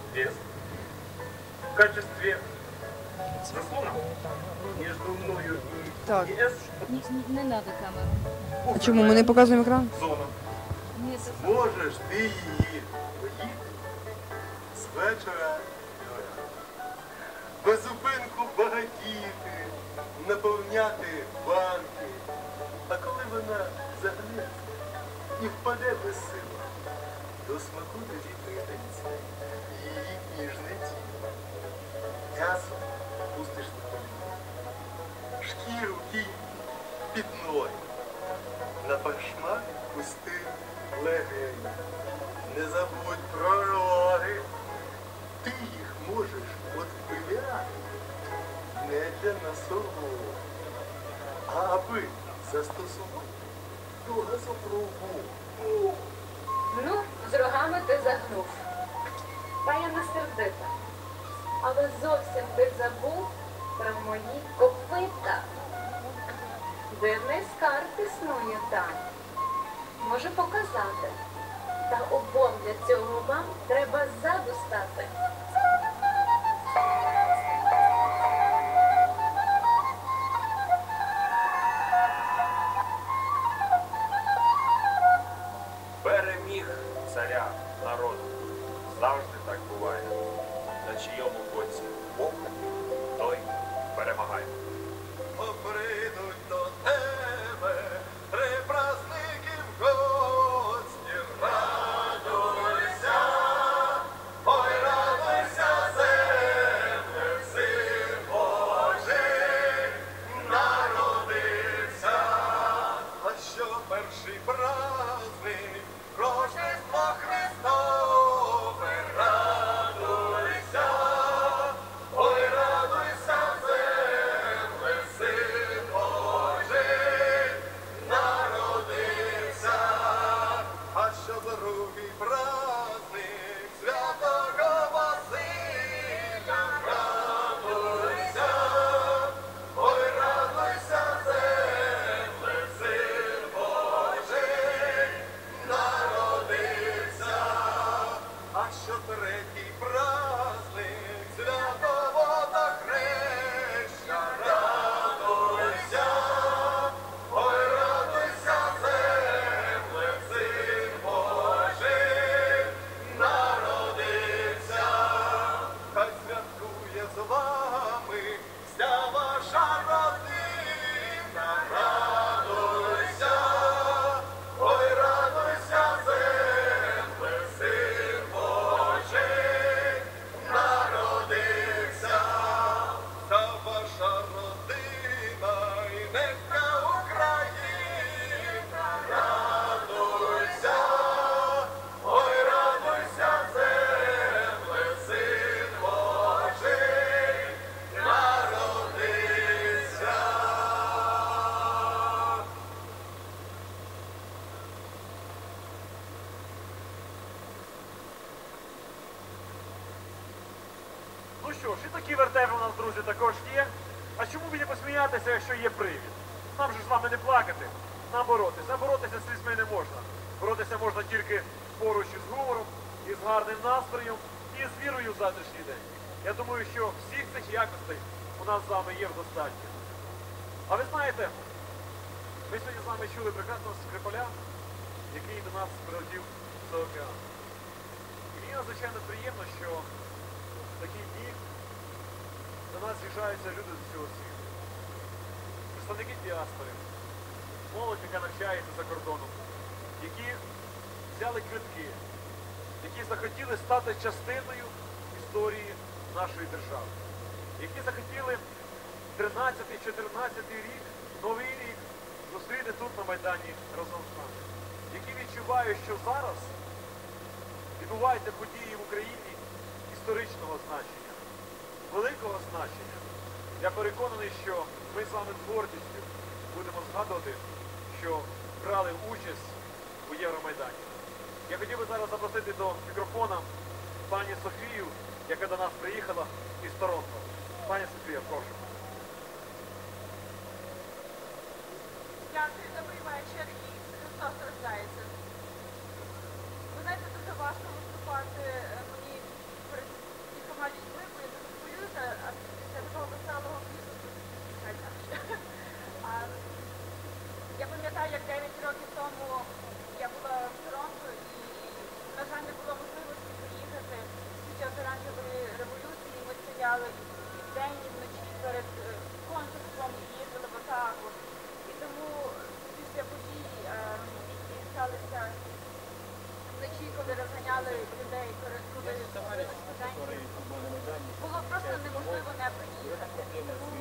В качестве заслона между мною и Так. ЕС Не, не надо камеру. А чому ми не показуємо екран? зона. Ні, це Зможеш ти її поїхати з вечора без зупинку багатіти, наповняти банки. А коли вона загнеться і впаде без сил, до смаку тоді прийдеться її ніжне тіло. М'ясо пустиш на коліна, шкіру кінь під ноги. На пашмак пусти легень. Не забудь про роги. Ти їх можеш отпиляти не для насолоди, а аби застосувати до газопроводу. Ну, з рогами ти загнув. Та я не сердита. Але зовсім ти забув про мої копита. Дивний скарб існує там. Може показати. Та обом для цього вам треба ззаду стати. Переміг царя народ. Завжди так буває. На чийому Божий праздник, Рождество Христове, радуйся, ой, радуйся, земле, Син Божий народився, а що другий праздник святого Василя, радуйся, ой, радуйся, земле, Син Божий народився, а що третій праздник святого Водохреща, радуйся, ой, радуйся, земле, Син Божий народився, хай святкує з вами вся ваша родина, радуйся, ой, радуйся, земле, Син Божий народився, вся ваша родина і нехай Україна, радуйся, ой, радуйся, земле, Син Божий народився. Ну що ж, і такі вертепи у нас, друзі, також є. А чому б і не посміятися, якщо є привід? Нам же ж з вами не плакати, нам боротися. А боротися з слізьми не можна. Боротися можна тільки поруч із гумором, із гарним настроєм і з вірою в завтрашній день. Я думаю, що всіх цих якостей у нас з вами є в достатньо. А ви знаєте, ми сьогодні з вами чули прекрасного скрипаля, який до нас прилетів з океану. І мені надзвичайно приємно, що в такі дні до нас з'їжджаються люди з усього світу. Представники діаспори, молодь, яка навчається за кордоном, які взяли квитки, які захотіли стати частиною історії нашої держави, які захотіли тринадцятий-чотирнадцятий рік, новий рік, зустріти тут на Майдані разом з нами, які відчувають, що зараз відбуваються події в Україні історичного значення, великого значення. Я переконаний, що ми з вами з гордістю будемо згадувати, що брали участь у Євромайдані. Я хотів би зараз запросити до мікрофона пані Софію, яка до нас приїхала із Торонто. Пані Софія, прошу. Дякую, добрий вечір і Христос рождається. Ви знаєте, дуже важко виступати мені перед кількома людьми, бо я дуже хвилююся, а після такого веселого пісу найкраще. Я пам'ятаю, як дев'ять років тому я була в Торонто і, на жаль, не було можливості приїхати під час оранжевої революції. Ми стояли і вдень, і вночі перед консульством і їздили в Отаву. І тому після подій, які сталися вночі, коли розганяли людей, коли студентів, було просто неможливо не приїхати. І тому